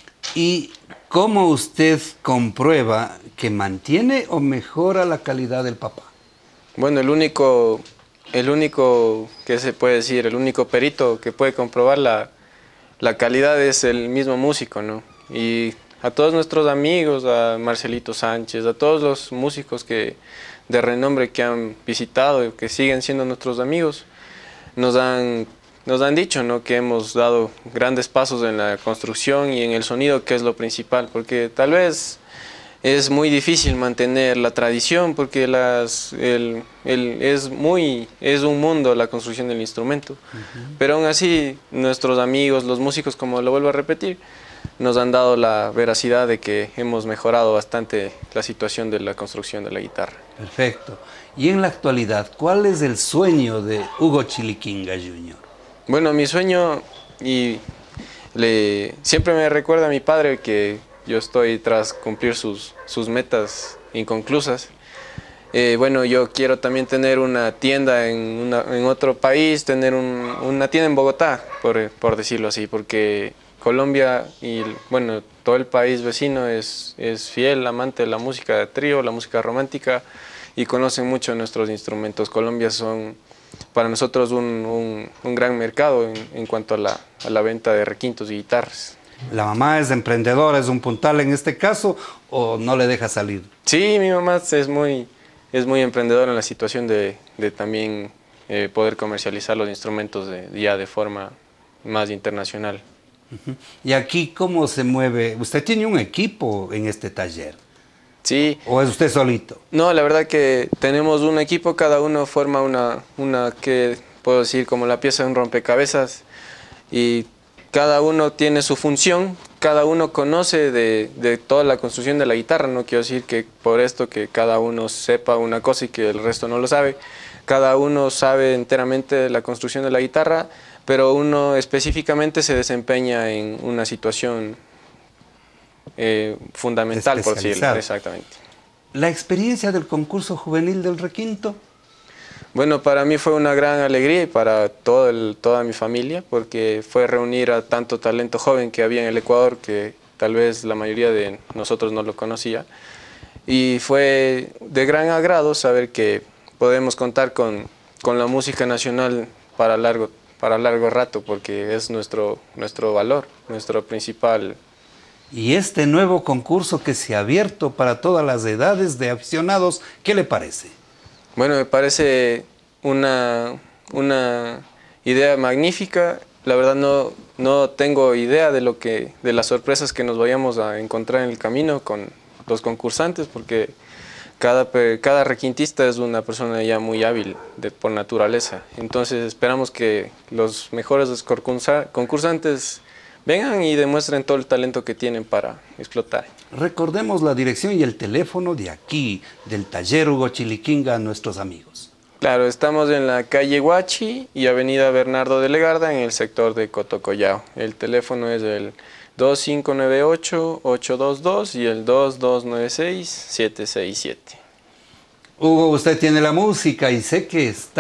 ¿Y cómo usted comprueba que mantiene o mejora la calidad del papá? Bueno, el único, el único que se puede decir, el único perito que puede comprobar la, la calidad es el mismo músico, ¿no? Y a todos nuestros amigos, a Marcelito Sánchez, a todos los músicos que, de renombre que han visitado, que siguen siendo nuestros amigos, nos han, nos han dicho, ¿no?, que hemos dado grandes pasos en la construcción y en el sonido, que es lo principal, porque tal vez es muy difícil mantener la tradición, porque las, el, el, es, muy, es un mundo la construcción del instrumento, uh-huh. Pero aún así nuestros amigos, los músicos, como lo vuelvo a repetir, nos han dado la veracidad de que hemos mejorado bastante la situación de la construcción de la guitarra. Perfecto. Y en la actualidad, ¿cuál es el sueño de Hugo Chiliquinga junior? Bueno, mi sueño, y le, siempre me recuerda a mi padre que yo estoy tras cumplir sus, sus metas inconclusas. Eh, bueno, yo quiero también tener una tienda en, una, en otro país, tener un, una tienda en Bogotá, por, por decirlo así, porque Colombia y bueno, todo el país vecino es, es fiel amante de la música de trío, la música romántica, y conocen mucho nuestros instrumentos. Colombia son para nosotros un, un, un gran mercado en, en cuanto a la, a la venta de requintos y guitarras. ¿La mamá es emprendedora, es un puntal en este caso, o no le deja salir? Sí, mi mamá es muy, es muy emprendedora en la situación de, de también eh, poder comercializar los instrumentos de, ya de forma más internacional. Uh-huh. ¿Y aquí cómo se mueve? ¿Usted tiene un equipo en este taller? Sí. ¿O es usted solito? No, la verdad que tenemos un equipo, cada uno forma una, una que puedo decir como la pieza de un rompecabezas, y cada uno tiene su función, cada uno conoce de, de toda la construcción de la guitarra. No quiero decir que por esto que cada uno sepa una cosa y que el resto no lo sabe. Cada uno sabe enteramente de la construcción de la guitarra, pero uno específicamente se desempeña en una situación eh, fundamental, por decirlo. Exactamente. ¿La experiencia del concurso juvenil del requinto? Bueno, para mí fue una gran alegría y para todo el, toda mi familia, porque fue reunir a tanto talento joven que había en el Ecuador, que tal vez la mayoría de nosotros no lo conocía. Y fue de gran agrado saber que podemos contar con, con la música nacional para largo, para largo rato, porque es nuestro, nuestro valor, nuestro principal. Y este nuevo concurso que se ha abierto para todas las edades de aficionados, ¿qué le parece? Bueno, me parece una, una idea magnífica. La verdad no, no tengo idea de, lo que, de las sorpresas que nos vayamos a encontrar en el camino con los concursantes, porque cada, cada requintista es una persona ya muy hábil de, por naturaleza. Entonces esperamos que los mejores concursantes vengan y demuestren todo el talento que tienen para explotar. Recordemos la dirección y el teléfono de aquí, del taller Hugo Chiliquinga, a nuestros amigos. Claro, estamos en la calle Huachi y avenida Bernardo de Legarda, en el sector de Cotocollao. El teléfono es el dos cinco nueve ocho, ocho dos dos y el dos dos nueve seis, siete seis siete. Hugo, usted tiene la música y sé que está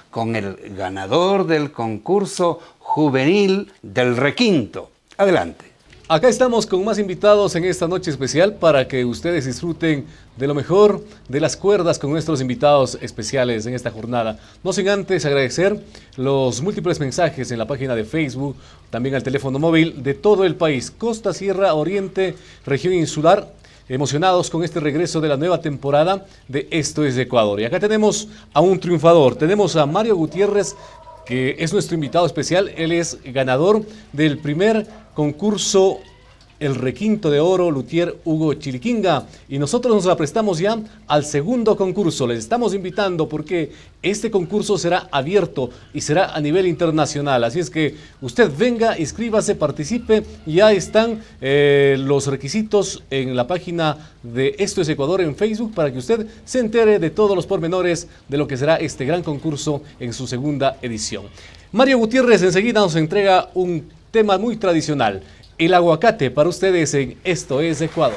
con el ganador del concurso juvenil del requinto. Adelante. Acá estamos con más invitados en esta noche especial para que ustedes disfruten de lo mejor de las cuerdas con nuestros invitados especiales en esta jornada. No sin antes agradecer los múltiples mensajes en la página de Facebook, también al teléfono móvil de todo el país, costa, sierra, oriente, región insular, emocionados con este regreso de la nueva temporada de Esto es Ecuador. Y acá tenemos a un triunfador, tenemos a Mario Gutiérrez, que es nuestro invitado especial. Él es ganador del primer concurso El Requinto de Oro Luthier Hugo Chiliquinga, y nosotros nos aprestamos ya al segundo concurso. Les estamos invitando porque este concurso será abierto y será a nivel internacional, así es que usted venga, inscríbase, participe. Ya están eh, los requisitos en la página de Esto es Ecuador en Facebook para que usted se entere de todos los pormenores de lo que será este gran concurso en su segunda edición. Mario Gutiérrez enseguida nos entrega un tema muy tradicional, el aguacate, para ustedes en Esto es Ecuador.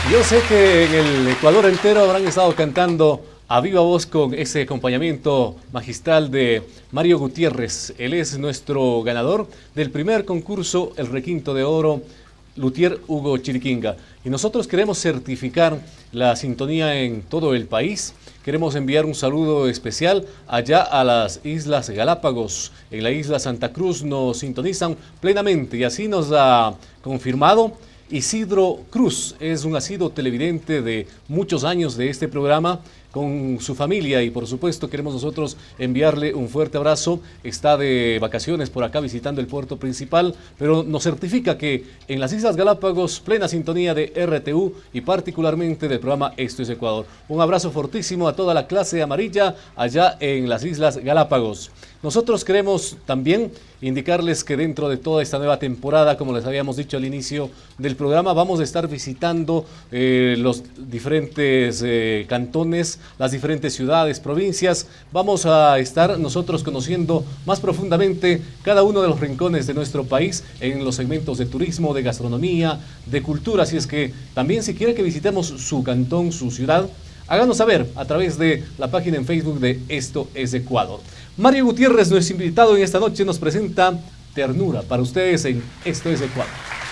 Yo sé que en el Ecuador entero habrán estado cantando a viva voz con ese acompañamiento magistral de Mario Gutiérrez. Él es nuestro ganador del primer concurso, el Requinto de Oro, Luthier Hugo Chiriquinga. Y nosotros queremos certificar la sintonía en todo el país. Queremos enviar un saludo especial allá a las Islas Galápagos. En la isla Santa Cruz nos sintonizan plenamente y así nos ha confirmado Isidro Cruz. Es un asiduo televidente de muchos años de este programa con su familia y por supuesto queremos nosotros enviarle un fuerte abrazo. Está de vacaciones por acá visitando el puerto principal, pero nos certifica que en las Islas Galápagos, plena sintonía de R T U y particularmente del programa Esto es Ecuador. Un abrazo fortísimo a toda la clase amarilla allá en las Islas Galápagos. Nosotros queremos también indicarles que dentro de toda esta nueva temporada, como les habíamos dicho al inicio del programa, vamos a estar visitando eh, los diferentes eh, cantones, las diferentes ciudades, provincias. Vamos a estar nosotros conociendo más profundamente cada uno de los rincones de nuestro país en los segmentos de turismo, de gastronomía, de cultura. Así es que también si quiere que visitemos su cantón, su ciudad, háganos saber a través de la página en Facebook de Esto es Ecuador. Mario Gutiérrez, nuestro invitado en esta noche, nos presenta Ternura para ustedes en Esto es Ecuador.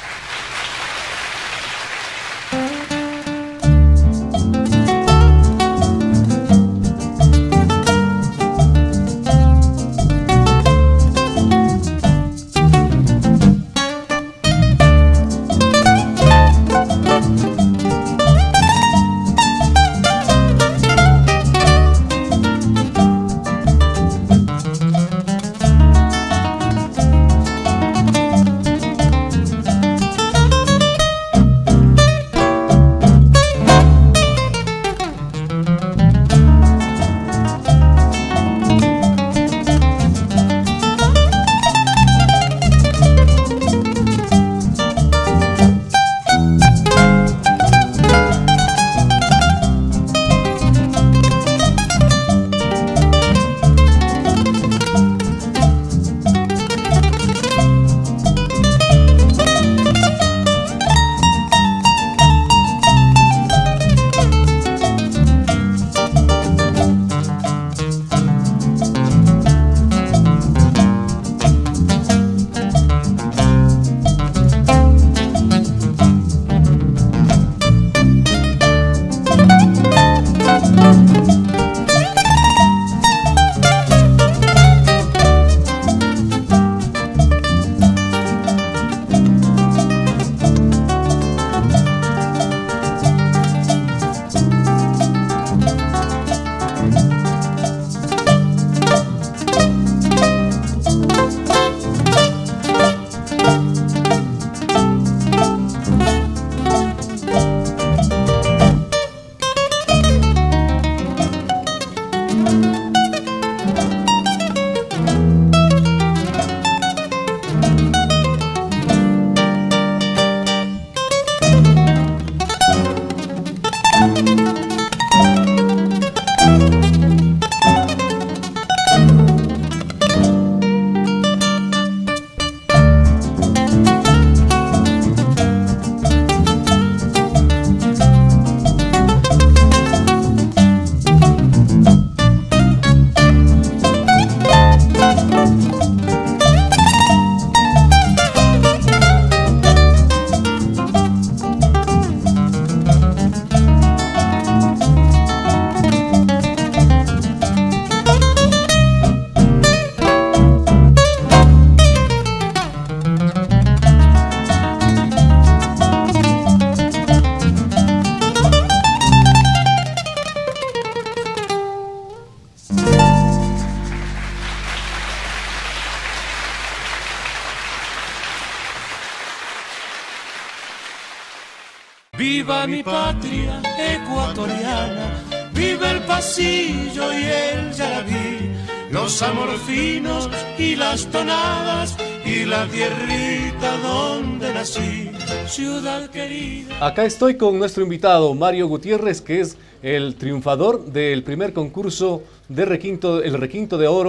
Viva mi patria ecuatoriana, viva el pasillo y el yarabí, los amorfinos y las tonadas y la tierrita donde nací, ciudad querida. Acá estoy con nuestro invitado Mario Gutiérrez, que es el triunfador del primer concurso de requinto, el Requinto de Oro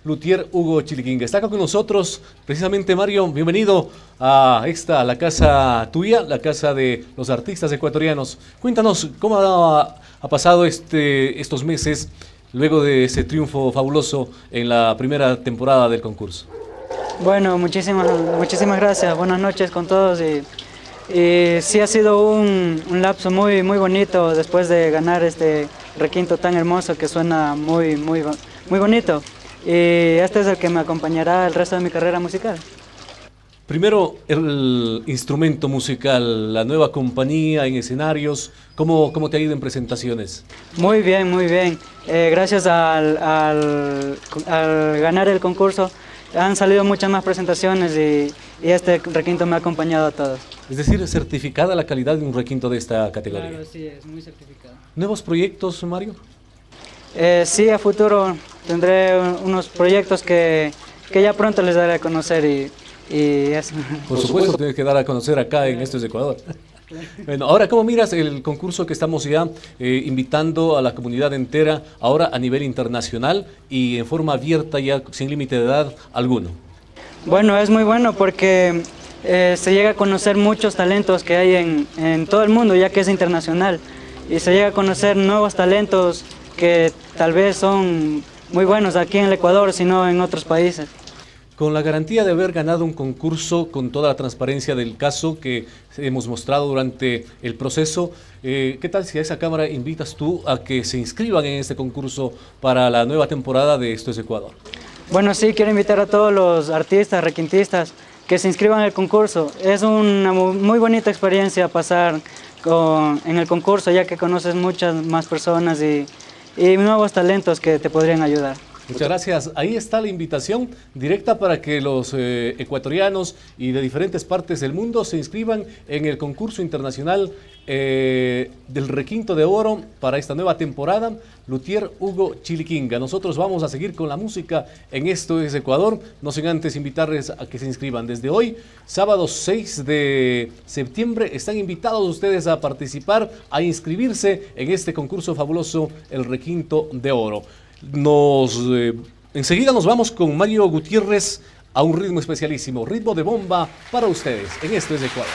luthier Hugo Chiliquinga. Está acá con nosotros, precisamente Mario, bienvenido a esta, la casa tuya, la casa de los artistas ecuatorianos. Cuéntanos, ¿cómo ha, ha pasado este, estos meses luego de ese triunfo fabuloso en la primera temporada del concurso? Bueno, muchísimas, muchísimas gracias, buenas noches con todos. Y, y sí ha sido un, un lapso muy, muy bonito después de ganar este requinto tan hermoso que suena muy, muy, muy bonito. Y este es el que me acompañará el resto de mi carrera musical. Primero, el instrumento musical, la nueva compañía en escenarios, ¿cómo, cómo te ha ido en presentaciones? Muy bien, muy bien. Eh, gracias al, al, al ganar el concurso han salido muchas más presentaciones y, y este requinto me ha acompañado a todos. Es decir, certificada la calidad de un requinto de esta categoría. Claro, sí, es muy certificado. ¿Nuevos proyectos, Mario? Eh, sí, a futuro tendré unos proyectos que, que ya pronto les daré a conocer y, y eso. Por supuesto, tienes que dar a conocer acá en Esto es Ecuador. Bueno, ahora, ¿cómo miras el concurso que estamos ya eh, invitando a la comunidad entera, ahora a nivel internacional y en forma abierta, ya sin límite de edad alguno? Bueno, es muy bueno porque eh, se llega a conocer muchos talentos que hay en, en todo el mundo, ya que es internacional, y se llega a conocer nuevos talentos que tal vez son muy buenos aquí en el Ecuador, sino en otros países. Con la garantía de haber ganado un concurso con toda la transparencia del caso que hemos mostrado durante el proceso, eh, ¿qué tal si a esa cámara invitas tú a que se inscriban en este concurso para la nueva temporada de Esto es Ecuador? Bueno, sí, quiero invitar a todos los artistas, requintistas, que se inscriban en el concurso. Es una muy bonita experiencia pasar con, en el concurso, ya que conoces muchas más personas y, y nuevos talentos que te podrían ayudar. Muchas gracias. Ahí está la invitación directa para que los eh, ecuatorianos y de diferentes partes del mundo se inscriban en el concurso internacional eh, del requinto de oro para esta nueva temporada, luthier Hugo Chiliquinga. Nosotros vamos a seguir con la música en Esto es Ecuador, no sin antes invitarles a que se inscriban. Desde hoy, sábado seis de septiembre, están invitados ustedes a participar, a inscribirse en este concurso fabuloso, el requinto de oro. Nos, eh, enseguida nos vamos con Mario Gutiérrez a un ritmo especialísimo, ritmo de bomba para ustedes en Esto es Ecuador.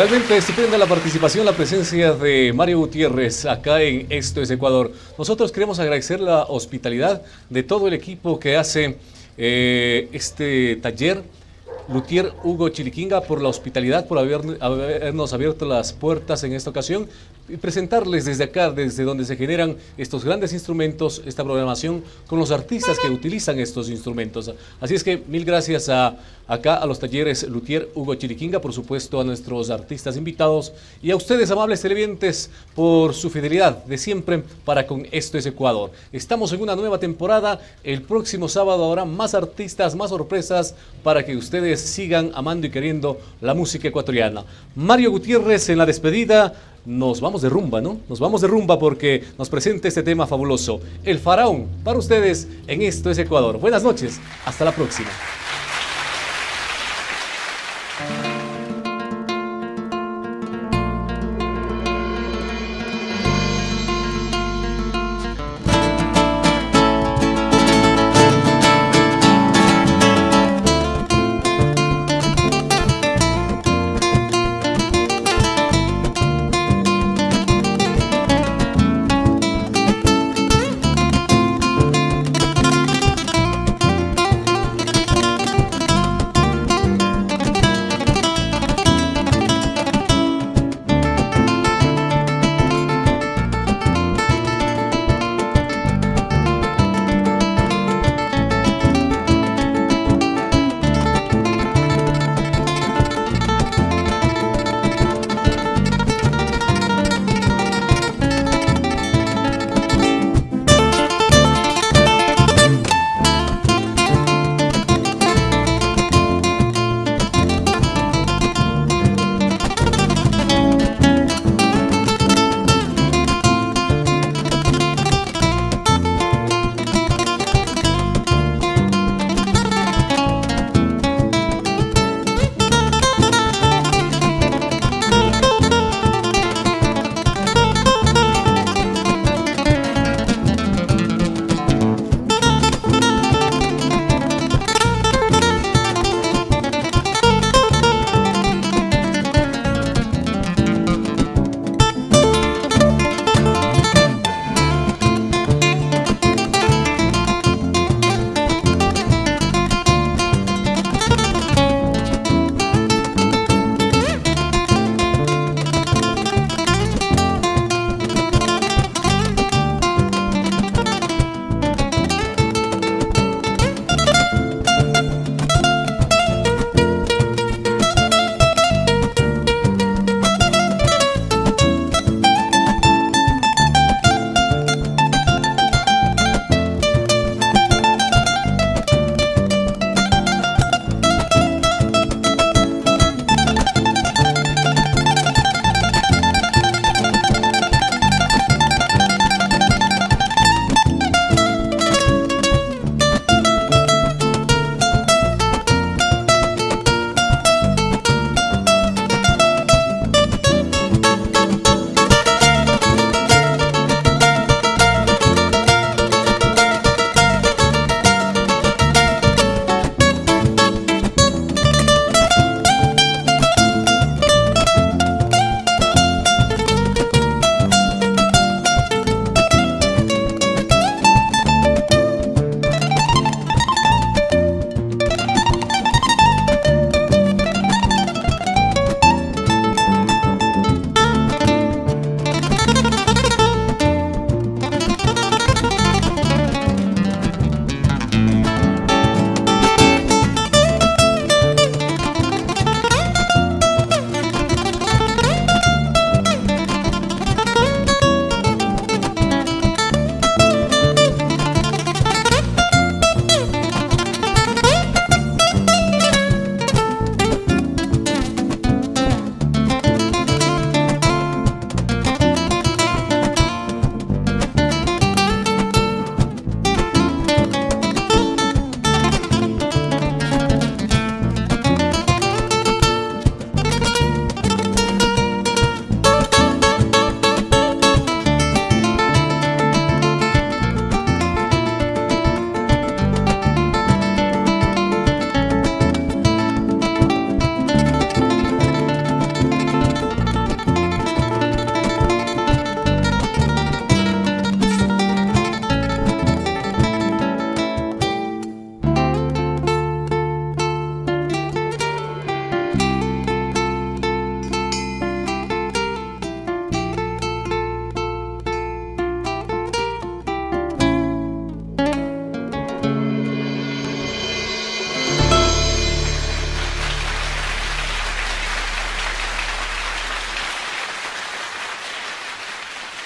Realmente estupenda la participación, la presencia de Mario Gutiérrez acá en Esto es Ecuador. Nosotros queremos agradecer la hospitalidad de todo el equipo que hace eh, este taller. Luthier Hugo Chiliquinga, por la hospitalidad, por haber, habernos abierto las puertas en esta ocasión y presentarles desde acá, desde donde se generan estos grandes instrumentos, esta programación con los artistas que utilizan estos instrumentos. Así es que mil gracias a acá a los talleres Luthier Hugo Chiliquinga, por supuesto a nuestros artistas invitados y a ustedes, amables televidentes, por su fidelidad de siempre para con Esto es Ecuador. Estamos en una nueva temporada, el próximo sábado habrá más artistas, más sorpresas para que ustedes sigan amando y queriendo la música ecuatoriana. Mario Gutiérrez en la despedida, nos vamos de rumba, ¿no? Nos vamos de rumba porque nos presenta este tema fabuloso, El Faraón, para ustedes en Esto es Ecuador. Buenas noches, hasta la próxima.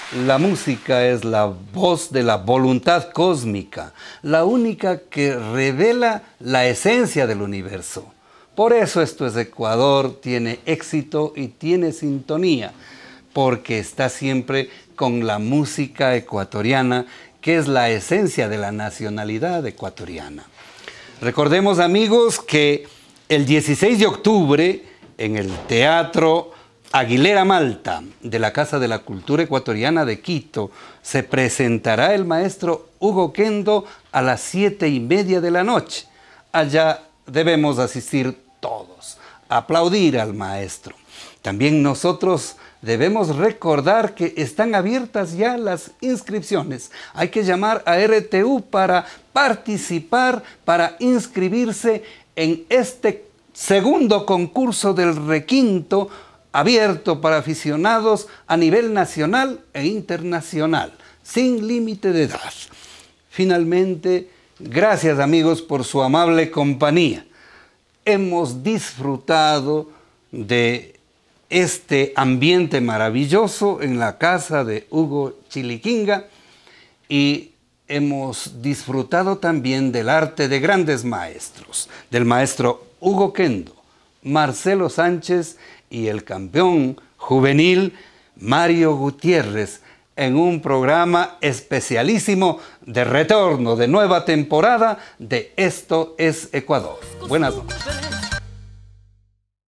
La música es la voz de la voluntad cósmica, la única que revela la esencia del universo. Por eso Esto es Ecuador tiene éxito y tiene sintonía, porque está siempre con la música ecuatoriana, que es la esencia de la nacionalidad ecuatoriana. Recordemos, amigos, que el dieciséis de octubre en el Teatro Aguilera Malta de la Casa de la Cultura Ecuatoriana de Quito se presentará el maestro Hugo Kendo a las siete y media de la noche. Allá debemos asistir todos, aplaudir al maestro. También nosotros debemos recordar que están abiertas ya las inscripciones. Hay que llamar a R T U para participar, para inscribirse en este segundo concurso del requinto abierto para aficionados a nivel nacional e internacional, sin límite de edad. Finalmente, gracias amigos por su amable compañía. Hemos disfrutado de este ambiente maravilloso en la casa de Hugo Chiliquinga y hemos disfrutado también del arte de grandes maestros, del maestro Hugo Kendo, Marcelo Sánchez y el campeón juvenil Mario Gutiérrez en un programa especialísimo de retorno de nueva temporada de Esto es Ecuador. Buenas noches.